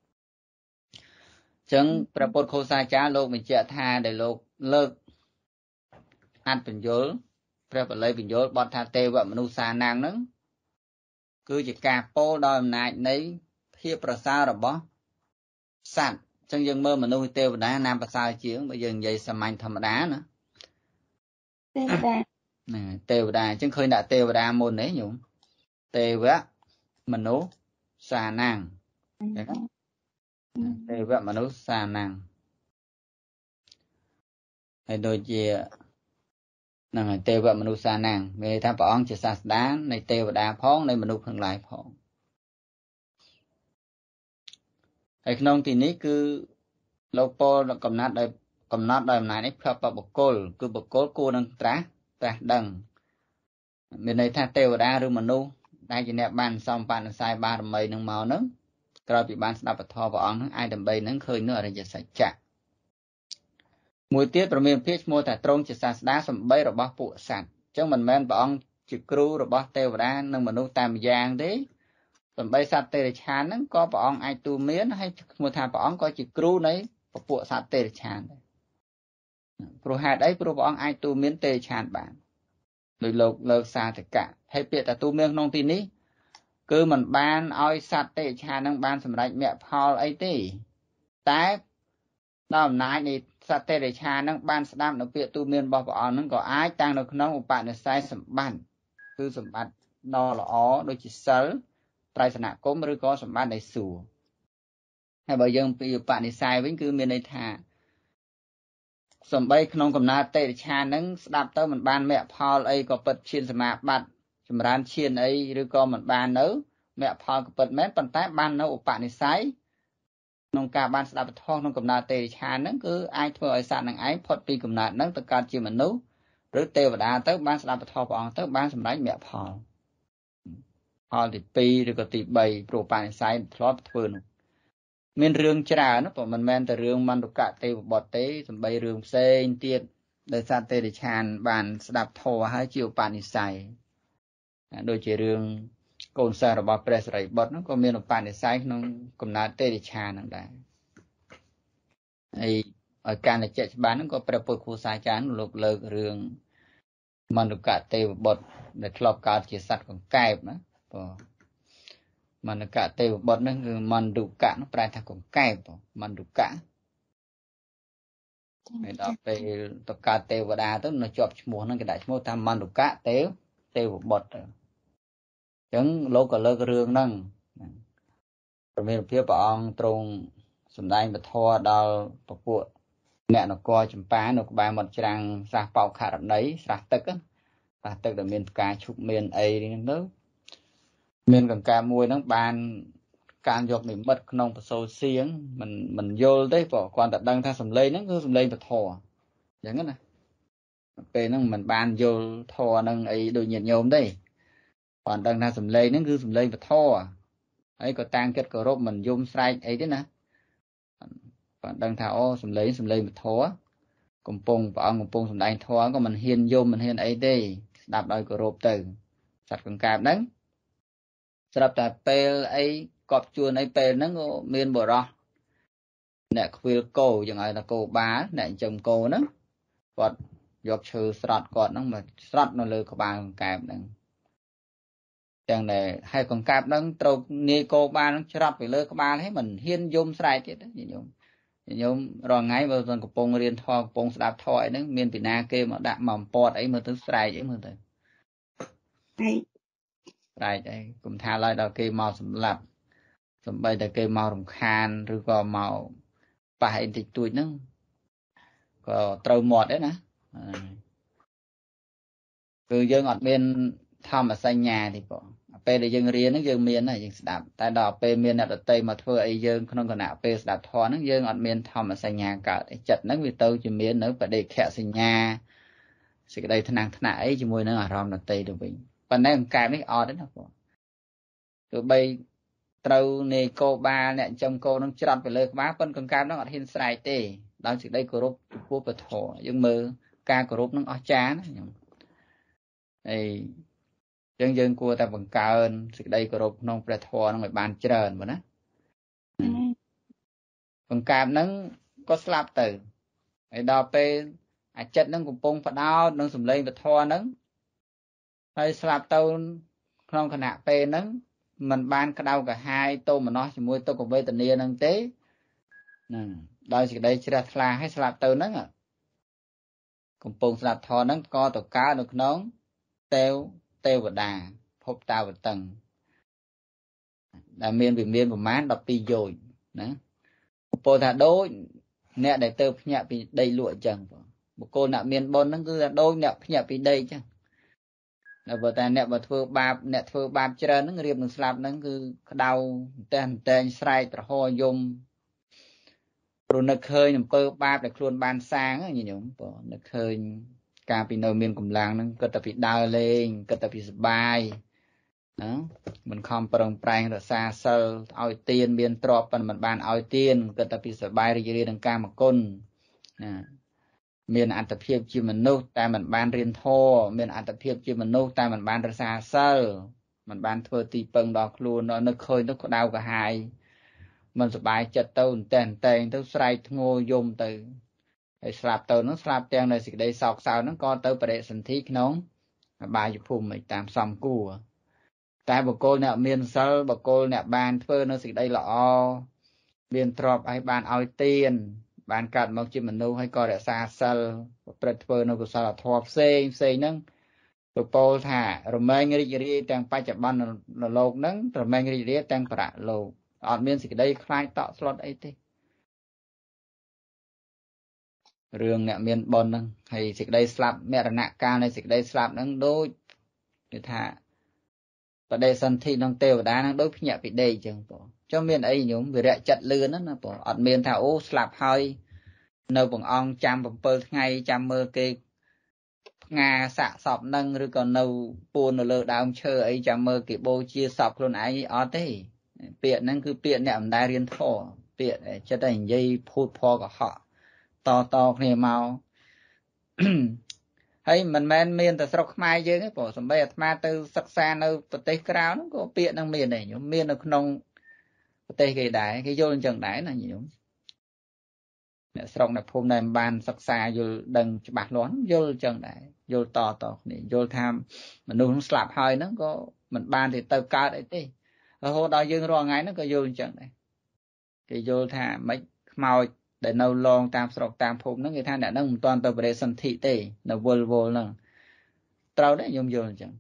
chứng prapot khô sa chá lô mình chạy tha để lô lơ ăn bình dối prapot lấy bình dối bọt tha tê vợ mnu sa nàng nâng cứ chỉ cà pô đầu này ní phía prasa rồi bó sạch chẳng dân mơ mà nuôi tiêu đá nam và sao chiến bây giờ vậy sao mạnh thầm đá nữa tiêu đá nè tiêu đá chứ khơi đã tiêu đá môn đấy nhung tiêu á mình nấu xà nàng tiêu á mà nấu xà nàng hay đôi gì nè tiêu á mà nấu xà nàng về tham bảo ông chỉ xà đá này tiêu đá phong này mà nấu phần lại phongไอ้ขนมที่นี้คือเราพอกำนัดได้กำนัดได้ไหนนี่พระปบุคคลคือบุคคลกูนั่งตราตราดังมีในท่าเทวดาหรือมนุษย์ได้ยินเนี่ยบ้านซอมปานสายบารมีนึงเมานึงกลายเป็นบ้านสนับทอพระองค์ทั้งไอ้ดำใบนึงเคยเนื้ออะไรจะใส่จักมวยเตี้ยประเมินเพียรมัวแต่ตรงจิตศาสนาสมบัติระบอบปุสัตจังมันแม่นพระองค์จิกรูระบอบเทวดานึงมนุษย์ตามยางเด้สมัยสัตว์เตระชานนั้นก็พระองค์ไอตูเมียนให้มือทานพระองค์ก็จิกรูในพวกสัตว์เตระชานพระหาได้พระองค์ไอตูเมียนเตระชานบ้านโดยโลกเลิกซาตกะให้เปียแต่ตูเมียนนองทีนี้คือมันบ้านอ้อยสัตว์เตระชานนั้นบ้านสำหรับแม่พอลไอตีแต่ดาวนาในสัตว์เตระชานนั้นบ้านสดามในเปียตูเมียนบอกพระองค์นั้นก็ไอตั้งในขนมอุปนิสัยสมบัติคือสมบัตินอละอ๋อโดยจิตเซลไตรสนะก้มหรือก็สมบัติในสู่ให้บ่ยังปีปะในทรายวิ่งคือมีในทาสมบัติขนมกำนาเตชานั้นสดับเต้ามันบานแม่พอลไอก็เปิดเชียนสมาบัติสมรานเชียนไอหรือก็มันบานเนื้อแม่พอลก็เปิดแม้ปันแต่บานเนื้ออุปนิสัยนงกาบานสดับทองนงกำนาเตชานั้นคือไอทั่วไอสารนังไอพอดปีกำนานั้นตะการจีมันนู้หรือเทวดาเต้าบานสดับทองพระองค์เต้าบานสมรานแม่พอลพอติดปีหรือก็ติดใบโปรปานไซน์ทลอดฟืนมีเรื่องจราเนาะเพราะมันแม่นแต่เรื่องมันตุกะเตวบอดเตสมใบเรื่องเซนเตียดโดยซาเตดิชานบานสดับโทให้จิวปานิไซโดยเฉเรื่องโกนซาระบอบเปรสไรบอดนั่นก็มีปานิไซน้องกำนาเตดิชานั่นได้ไอ้การในเจ็ดบ้านนั่นก็ประปรครูสายจานหลบเลิกเรื่องมันตุกะเตวบอดในครอบการเจสัตของแกบนะมันกะเตวบอดนั่นคือมันดุกะนั่นแปลทางของแก้ปมันดุกะไอ้ดอกไปตกกาเตวดาต้นมันจบชั่วโมงนั่นก็ได้ชั่วโมงทำมันดุกะเตวเตวบอดจังโลกก็เลิกเรื่องนั่งประเมินเพียบปองตรงสมได้มาทอดาวปะปวดแม่นกอจำปานกบายหมดจังสาเป่าขาดแบบไหนสาตึกอ่ะสาตึกแต่เมียนกาชุบเมียนไอ้นี่นั่นเมียนกับการมวยนักบานการยกหนึ่งบัดขนมผสมเสียงมันมันโยลได้ปะก่อนแต่ดังท่าสำเร็จนั่นคือสำเร็จปะทออย่างนั้นนะเป็นนั่งมันบานโยลทอนั่งไอ้โดยเหยียดโยมได้ก่อนดังท่าสำเร็จนั่นคือสำเร็จปะทอไอ้ก็ตั้งเกิดกระรบมันยมใส่ไอ้ด้วยนะก่อนดังท่าโอ้สำเร็จสำเร็จปะทอกลมปงปะองกลมปงสำเร็จทอก็มันเฮียนโยมมันเฮียนไอ้ได้ดับโดยกระรบตื่นสัตว์กลางกาบนั้นสำหรับแต่เปลไอ้กอบชวนไอ้เปลนั่นก็เมียนบ่รอเนี่ยฟิลโก้ยังไงนะโก้บ้าเนี่ยจมโก้นั่นกอดยกชื่อสลัดกอดนั่นมาสลัดนั่นเลยกบาลกาบนั่นจังเลยให้กองกาบนั่นตรงนี้โก้บ้านั่นสลัดไปเลยกบาลให้มันเฮียนยมใส่ที่นั่นยมยมรอไงบางตอนกระโปรงเรียนทอกระโปรงสลับทอยนั่นเมียนปีนาเกมดะหม่อมปอดไอ้มือถึงใส่ไอ้มือถึงไรใจกลุ่มทาลายดาวเกมเมาสำหรับสมบัติแต่เกมเมารำคาญหรือก็เมาป่าอินติตุยนั่งก็เติมหมดđấyนะคือยังอดเมียนทำมาใส่ยาที่ปอเปย์ได้ยังเรียนนั่งยังเมียนน่ะยังสดับแต่ดอกเปย์เมียนน่ะเตยมาเพื่อไอ้ยังขนมขนาเปย์สดับทอนั่งยังอดเมียนทำมาใส่ยาเกิดจัดนั่งวิเตอร์จะเมียนเนื้อประเดี๋ยวแค่ใส่ยาสิ่งใดทนางทนายจะมวยนั่งอารมณ์น่ะเตยดูไปปันนั้นกลายไม่ออดได้นะปอคือใบ trâu nề cô ba nè chồng cô nó chọt về lời má phân con cam nó ngọt hiên sai tê đó chỉ đây cổ rốt của bật thổ nhưng mơ ca cổ rốt nó ở chán này dân dân của ta bằng cao ơn chỉ đây cổ rốt nó bật thổ nó người bàn trơn mà đó con cam nó có slap từ ấy đo pe à chất nó cũng bông phải đau nó sùng lên bật thổ nó hay slap tao không khả nạ pe nó mình ban cái đau cả hai tô mà nó chỉ mua tô của bê tình niên năng tế đó chỉ đây chỉ là là hay slap từ nó à cùng bông slap thò nó co tổ cá được nón teo teo và đà phốp tao và tầng là miền vì miền của má đọc pi rồi đó bộ thà đôi nè để tơ nhẹ vì đây lụa chẳng một cô nạ miền bon nó cứ đôi nè nhẹ vì đây chứ là vợ ta nè vợ thưa ba nè thưa ba chơi nó riêng được slap nó cứ đau tên tên sai trở ho yum rồi nó khơi nằm pơ ba để luôn ban sáng á như nhung nó khơi cà pì nồi miền cùng làng nó cứ tập bị đau lên cứ tập bị bài đó mình không prong prang rồi xa sơ ao tiền miền trọp mình ban ao tiền cứ tập bị bài rồi đi đằng ca mà côn miềnอัตภีพជាមនុស្សតែមិនបានរៀនធម៌មានអត្តភាពជាមនុស្សតែមិនបានរសាសិលមិនបានធ្វើទីពឹងដល់ខ្លួននៅឃើញទៅក្តៅក្រហាយមិនសប្បាយចិត្តទៅតែតែងទៅស្រែកធ្ងោយំទៅហើយស្លាប់ទៅនោះស្លាប់ទាំងនៅសេចក្តីសោកសៅហ្នឹងក៏ទៅបរិសន្ធិក្នុងអបាយភូមិតាមសំគួរតែបុគ្គលអ្នកមានសិលបុគ្គលអ្នកបានធ្វើនៅសេចក្តីល្អមានទ្រព្យឲ្យបានឲ្យទានបានកាត់មកជាមនុស្សហើយក៏រក្សាសិលប្រព្រឹត្តធ្វើនៅកុសលធម៌ផ្សេងផ្សេងហ្នឹងប្រពោលថារមែងរីករាយទាំងបច្ចុប្បន្ននៅលោកហ្នឹងរមែងរីករាយទាំងប្រាក់លោកអត់មានសេចក្តីខ្លាចតក់ស្លុតអីទេរឿងអ្នកមានបុណ្យហ្នឹងហើយសេចក្តីស្លាប់មរណកាលនៃសេចក្តីស្លាប់ហ្នឹងដូចគេថាបដិសន្ធិក្នុងទេវតាហ្នឹងដូចភ្ញាក់ពីដេកអញ្ចឹងបងចុះមានអីញោមវិរៈចិត្តលឿនណាបងអត់មានថាអូស្លាប់ហើយនៅបងអង្គចាំbảyថ្ងៃចាំមើលគេផ្ងាសាក់សពនឹងឬក៏នៅពួននៅលើដើមឈើអីចាំមើលគេបូជាសពខ្លួនឯងអត់ទេពាក្យហ្នឹងគឺពាក្យអ្នកមិនដែលរៀនធម៌ពាក្យចិត្តតែនិយាយភូតផកុហកតតគ្នាមកហើយមិនមែនមានតែស្រុកខ្មែរយើងទេបងសំបីអាត្មាទៅសិក្សានៅប្រទេសក្រៅហ្នឹងក៏ពាក្យហ្នឹងមានដែរញោមមាននៅក្នុងប្រទេសគេដែរគេយល់អញ្ចឹងដែរណាញោមអ្នកស្រុកអ្នកភូមិដែលបានសិក្សាយល់ដឹងច្បាស់លាស់យល់អញ្ចឹងដែរយល់តតគ្នាយល់ថាមនុស្សស្លាប់ហើយហ្នឹងក៏មិនបានទៅទៅកើតអីទេរហូតដល់យើងរាល់ថ្ងៃហ្នឹងក៏យល់អញ្ចឹងដែរគេយល់ថាមិនខ្មោចដែលនៅឡងតាមស្រុកតាមភូមិហ្នឹងគេថាអ្នកហ្នឹងមិនទាន់ទៅបរិសន្ធិទេនៅវល់វល់ហ្នឹងត្រូវដែរខ្ញុំយល់អញ្ចឹង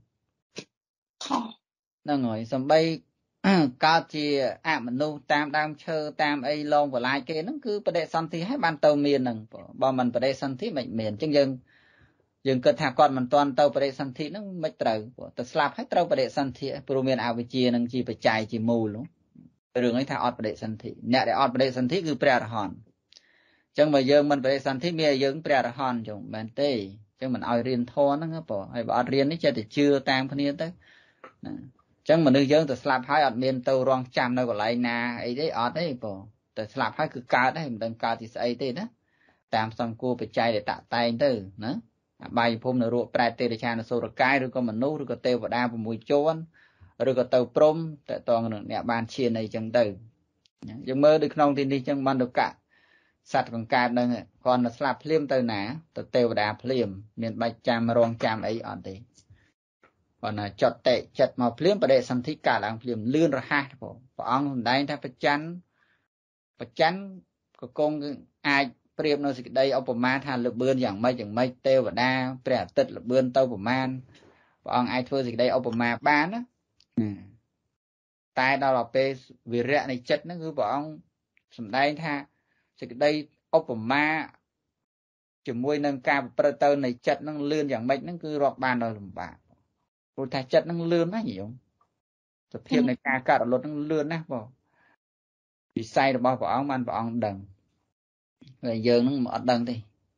ហ្នឹងហើយសំបីកើតជាអមនុស្សតាមដើមឈើតាមអីឡងបន្លាយគេហ្នឹងគឺបដិសន្ធិឲ្យបានទៅមានហ្នឹងបើមិនបដិសន្ធិមិនមានអញ្ចឹងយើងយើងគិតថាគាត់មិនទាន់ទៅបដិសន្ធិហ្នឹងមិនត្រូវទៅស្លាប់ឲ្យត្រូវបដិសន្ធិព្រោះមានអវិជ្ជានឹងជាបច្ច័យជាមូលរឿងនេះថាអត់បដិសន្ធិអ្នកដែលអត់បដិសន្ធិគឺព្រះអរហន្តអញ្ចឹងបើយើងមិនបដិសន្ធិមានឲ្យយើងព្រះអរហន្តចឹងមែនទេអញ្ចឹងមិនឲ្យរៀនធម៌ហ្នឹងបងហើយបើអត់រៀននេះចេះតែជឿតាមគ្នាទៅណាចឹងមនុស្សយើងទៅស្លាប់ហើយអត់មានទៅរងចាំនៅកន្លែងណាអីទេអត់ទេបងតែស្លាប់ហើយគឺកើតហើយមិនដឹងកើតទីស្អីទេណាតាមសំគួរបច្ច័យដែលតាក់តែងទៅណាអបាយភូមិនៅរੂប្រែតទេរឆានសូរកាយឬក៏មនុស្សឬក៏ទេវតា6ជាន់ឬក៏ទៅព្រំតតងនឹងអ្នកបានឈានអីចឹងទៅយើងមើលនៅក្នុងទីនេះចឹងបានទៅកៈសត្វកង្កើតនឹងគាត់ទៅស្លាប់ភ្លាមទៅណាទៅទេវតាភ្លាមមានបាច់ចាំរងចាំអីអត់ទេគាត់ណាចត់តេចិត្តមកភ្លាមបដិសន្ធិកើតឡើងភ្លាមលឿនរហ័សបងព្រះអង្គសម្ដែងថាបច្ច័នបច្ច័នក៏គង់អាចប្រៀបនៅសេចក្តីឧបមាថាលបឿនយ៉ាងម៉េចយ៉ាងម៉េចទេវតាព្រះអាទិត្យលបឿនទៅប្រមាណព្រះអង្គអាចធ្វើសេចក្តីឧបមាបានណាតែដល់ពេលវិរៈនៃចិត្តហ្នឹងគឺព្រះអង្គសម្ដែងថាសេចក្តីឧបមាជាមួយនឹងការប្រព្រឹត្តទៅនៃចិត្តហ្នឹងលឿនយ៉ាងម៉េចហ្នឹងគឺរាប់បានដោយលំបាកព្រោះថាចិត្តហ្នឹងលឿនណាស់ញោមសភាពនៃការកាត់រលត់ហ្នឹងលឿនណាស់បងវិស័យរបស់ព្រះអង្គបានព្រះអង្គដឹងហើយយើងហ្នឹងមិនអត់ដឹងទេ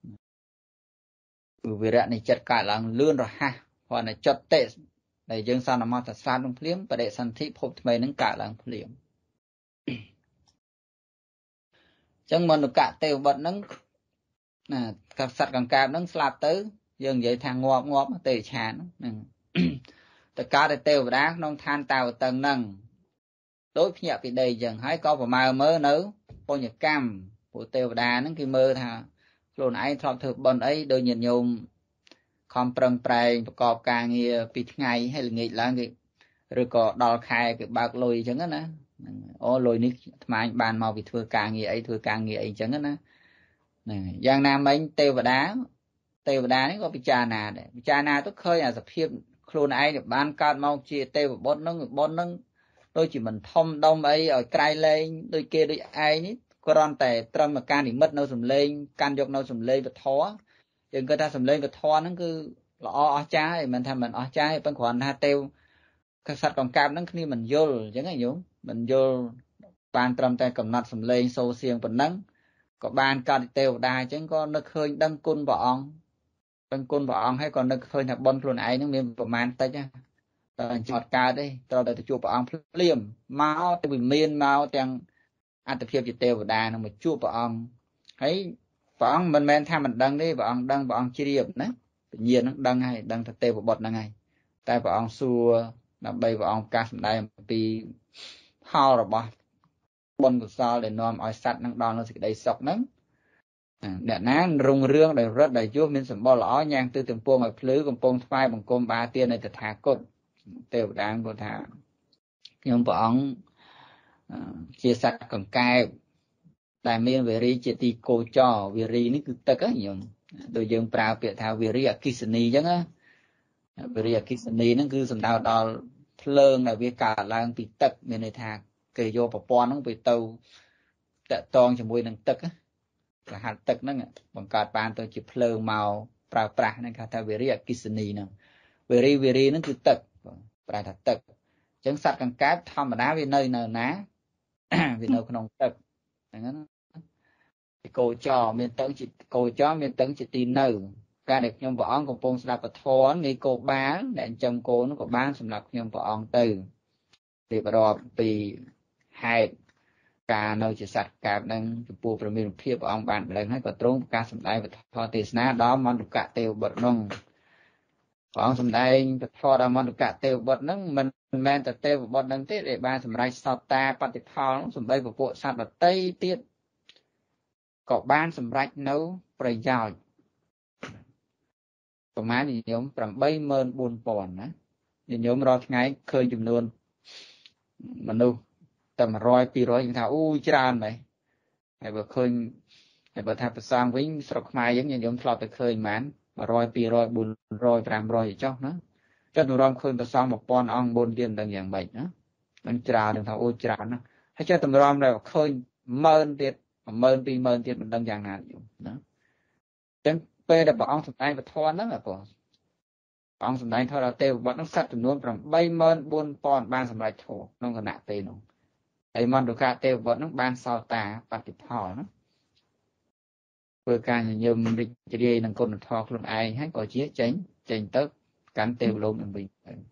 គឺវិរៈនៃចិត្តកើតឡើងលឿនរហ័សព្រោះតែចិត្តតិដែលយើងសន្មតស្លាប់នឹងភ្លាមបដិសន្ធិភពថ្មីហ្នឹងកើតឡើងភ្លាម chẳng mình được cả tiêu bật nâng nè các sắt càng cạp nâng slap tới dương vậy thằng ngọp ngọp tê chán tất cả để tiêu đá nông than tàu tầng nâng đối với nhập bị đầy dần hãy có vào mai mơ nấu po nhật cam của tiêu đá nâng cái mơ thà luôn ai thọ thực bần ấy đôi nhiệt nhôm không prâng prai có càng nghe bị ngày hay là nghịch là cái rồi có đo khai cái bạc lôi chẳng á nè ô lôi ní mà anh bàn màu bị thưa càng nghe ấy thưa càng nghe ấy chẳng á nè này giang nam anh tiêu và đá tiêu và đá ấy có bị trà nà để bị trà nà tức khơi là dập hiệp luôn ai được ban cao mau chia tiêu và bón nâng bón nâng đôi chỉ mình thông đông ấy ở cài lên đôi kia đôi ai ní cònแต่trâm mà can thì mất nâu sầm lên can dọc nâu sầm lên và thó đừng có ta sầm lên và thó nó cứ là o trái mìnhทำ mình o trái bên khoản ha tiêu các sát còn cam nó khi mình vô chẳng hạn nhúng mình vô ban trâm tay cầm nát sầm lên sâu xiềng phần nắng có ban cao tiêu đài chẳng có nước hơi đăng côn bọn đăng côn bọn hay còn nước hơi là bon luôn ấy nó miền của man tay nhá tờ chọt ca đây tờ để chụp bọn liềm máu từ miền máu tiếng anh tập hiệp tiêu và đài nó mà chụp bọn ấy bọn mình men tham mình đăng đi bọn đăng bọn chi điểm đấy tự nhiên nó đăng hay đăng thật tiêu và bọt đăng hay tay bọn xua là bay bọn ca đây vì hao rồi bọn bồn của sao để nom oi sắt năng đòn nó sẽ đầy sọc nắng để ná rung rương để rất đầy chúa mình sầm bò lõ nhang tư từng pô mà lứ còn pông phai bằng côm ba tiên này thật thà cốt tiêu đáng của thà nhưng bọn chia sạch còn cài tại miền về ri chia ti cô cho về ri ní cứ tất á nhiều đôi dương prao biệt thao về ri kisani chứ á về ri kisani nó cứ sầm đào đào lương là việc cả lang bị tất miền này thà kề vô bà pon nó bị tàu tệ toan cho mùi năng tức á là hạt tức nó bằng card bàn tôi chỉ phơi màu pra pra nên cả theo về ri kisani nè về ri về ri nó cứ tức pra thật tức chẳng sạch càng cáp thăm mà đá về nơi nào ná vì nơi không tức cô cho miền tấn chỉ cô cho miền tấn chỉ tin nơi ca được nhom võ còn pon sạp thò nghĩ cô bán để chồng cô nó có bán sầm lập nhom võ từ thì bà đò vì hai cả nơi chỉ sạch cả đang chụp phim miền phía của ông bạn lên hay có trốn ca sầm đại và thò tiền ná đó món được cả tiêu bật nông ông sầm đại thò đó món được cả tiêu bật nông mình men từ tiêu bật nông tiết để ba sầm đại sao ta bắt được thò nó sầm đại của bộ sạch là tây tiết có ban sầm đại nấu phải giỏi còn má thì nhóm bằng bay mơn buồn bòn á thì nhóm rồi ngay khơi chùm luôn mà nu tầm roi pi roi thảo u tràn này hay vừa khơi hay vừa tháp sang với sọc mai giống như nhóm lọt từ khơi mán mà roi pi roi buồn roi làm roi cho nó cho tụi rong khơi từ sau một con ong buồn điên đang dạng bệnh đóมันtràn đường thảo u tràn nó hay cho tụi rong này khơi mơn tiệt mơn pi mơn tiệt mình đang dạng nào đó chẳng pe đã bảo ông sầm tay và thon đó là bỏ ông sầm tay thoi là tiêu bọn nó sátจำนวนbằng bay mơn buôn pon ban sầm lại thổ nó còn nặng tiền nóไอ้มันดูการเตะบอลน้องบานซาวตาปฏิพอนะเพื่อการยืมริจเรียนังคนทอกลงไอให้ก่อเชี่ยเจ๋งเจ๋งเติร์การเตะลงหนึ่งบิ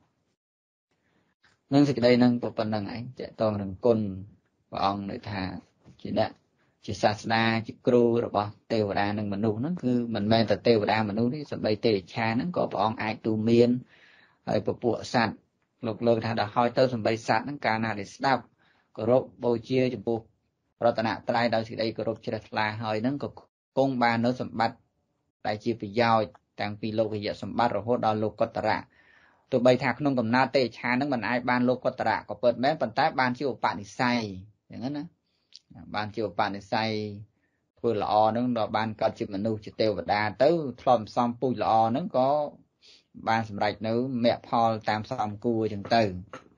นั่นสิได้นั่งตัวปันนั่งไอจะตองหนึ่งคนว่าองในทาจีน่ะจีศาสนาจีครูหรือเปล่าเตวดาหนึ่งมนุษย์นั่นคือมันแม่แต่เตวดามนุษย์นี่สมัยเตชานั่นก็ว่าองไอตูเมียนไอปะปวสัตว์หลกเลิกทาดาหอยเตอร์สมัยสัตว์นั่นการนาดิสดับก็รบโบเชียจมูกรัตนาตรายดาวสิได้ก็รบเชลลาหอยนั่นก็กงบานเนื้อสมบัติได้จีไปยาวต่างปีโลกเหยียดสมบัติเราโหดเอาโลกกตระตัวใบถักนุ่งกับนาเตชานั่นมันไอบานโลกกตระก็เปิดแม้ปันท้ายบานชิวปานิไซอย่างนั้นนะบานชิวปานิไซเพื่อละอนั่นเราบานก็จิมนุจิเตวดาเต้าทลอมซอมปุยละอนั่นก็บานสำหรับนู้แม่พอตามซอมกูจังเต้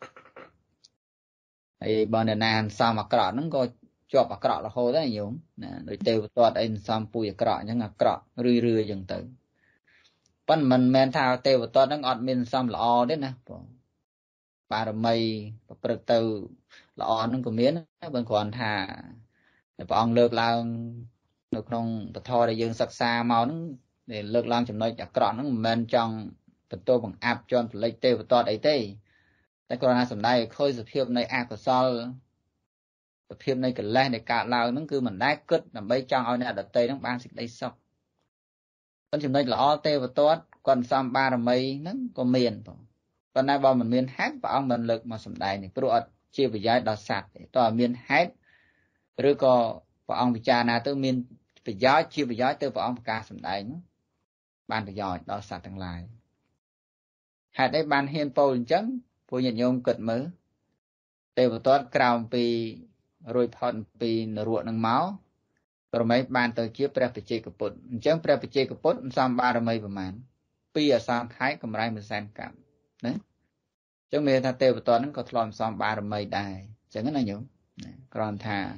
ไอ้บอลนานซอมอักระนั่นก็จบอักระละโหได้อยู่นะโดยเตวตัวไอ้ซอมปุยอักระยังอักระเรื่อยๆจังเต้ปั้นมันแมนท้าเตวตัวนั่งอดมินซอมละอได้นะปารมีปรเตวละอนั่นก็เมียนบางคนท่าแต่ปองเลิกลางนกนงตะทอได้ยังศักษาเมานั่นđểเลิกลางจำนวนจากกรอนนั่นแมนจังเป็นตัวของอัพจนผลิตเตวตัวไอ้เต้แต่กรณีสมัยเคยสเพียบในอาร์กซอล tập phim này cái lên để cả lao nó cứ mình đá cất làm bây trong ao này đặt tây nó ban xịt đây sọc con chừng đây là o tê và tốt còn xong ba là mấy nó có miền còn nay bao mình miền hát và ông mình lực mà sầm đại này pro chia về giá đào sạt to miền hát rồi có và ông cha na tới miền về giá chia về giá tới và ông ca sầm đại nó ban về giỏi đào sạt thằng lại hạt đấy ban hiên po chấn po nhận nhôm cật mới tê và tốt cào vì rồi phòn vì ruộng năng máu rồi mấy ban tới chia pre về chia cột chấn pre về chia cột xong ba rồi mấyประมาณปีở sang thái cầm rai một sen cảm đấy chẳng mấy ta tê và tốt nó có làm xong ba rồi mấy đài chẳng là nhung còn thà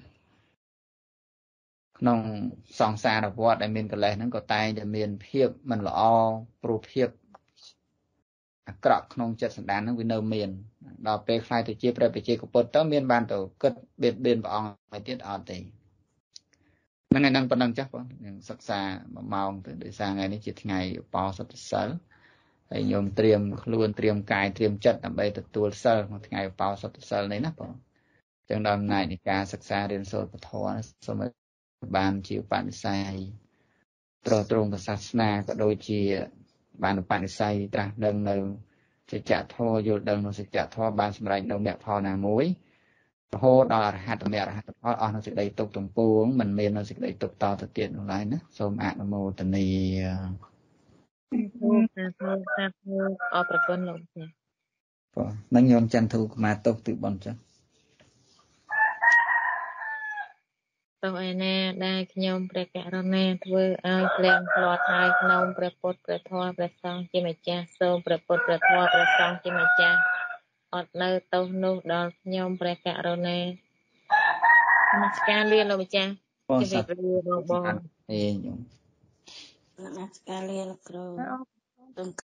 nông song xa đọc vọt đại miền cái này nó có tay đại miền phiệp mình là o pro phiệp cọ nông chất sản đàn nó với nâu miền đào pe khai từ chia pre về chia cột tới miền ban tổ cất biệt biên và on phải tiết ở tỷ năng ngày năng phần năng chắc không sắc xa mà mong từ để sang ngàyนี้chỉ ngày bao sắp sớm hay nhôm tiêm luôn tiêm cài tiêm chất làm bay từ tua sơ một ngày bao sắp sớm đấy nè trong đêm này thì ca sắc xa đến số của thọ số mấy ban chịu bạn sai pro trung và sát na có đôi chi ban bạn sai ta đừng đâu sẽ trả thọ vô đừng nó sẽ trả thọ ban sầm rạch đâu mẹ thọ nào muối hô đò hạt mẹ hạt thọ nó sẽ đầy tục tổng puống mình miền nó sẽ đầy tục to thực tiễn lại nữa xôm ạ mô tần ni ởประกันลงเนี่ย năng nhom chân thu mà tục tự bọn chứ តោះឯណាដែលខ្ញុំព្រះករុណាធ្វើឲ្យក្លៀងផ្លាត់ហើយក្នុងព្រះពុទ្ធព្រះធម៌ព្រះសង្ឃជាម្ចាស់សូមព្រះពុទ្ធព្រះធម៌ព្រះសង្ឃជាម្ចាស់អត់នៅទោសនោះដល់ខ្ញុំព្រះករុណានមស្ការលាលោកម្ចាស់ជម្រាបលាបងបង Ê, nhung. នមស្ការលាលោកគ្រូ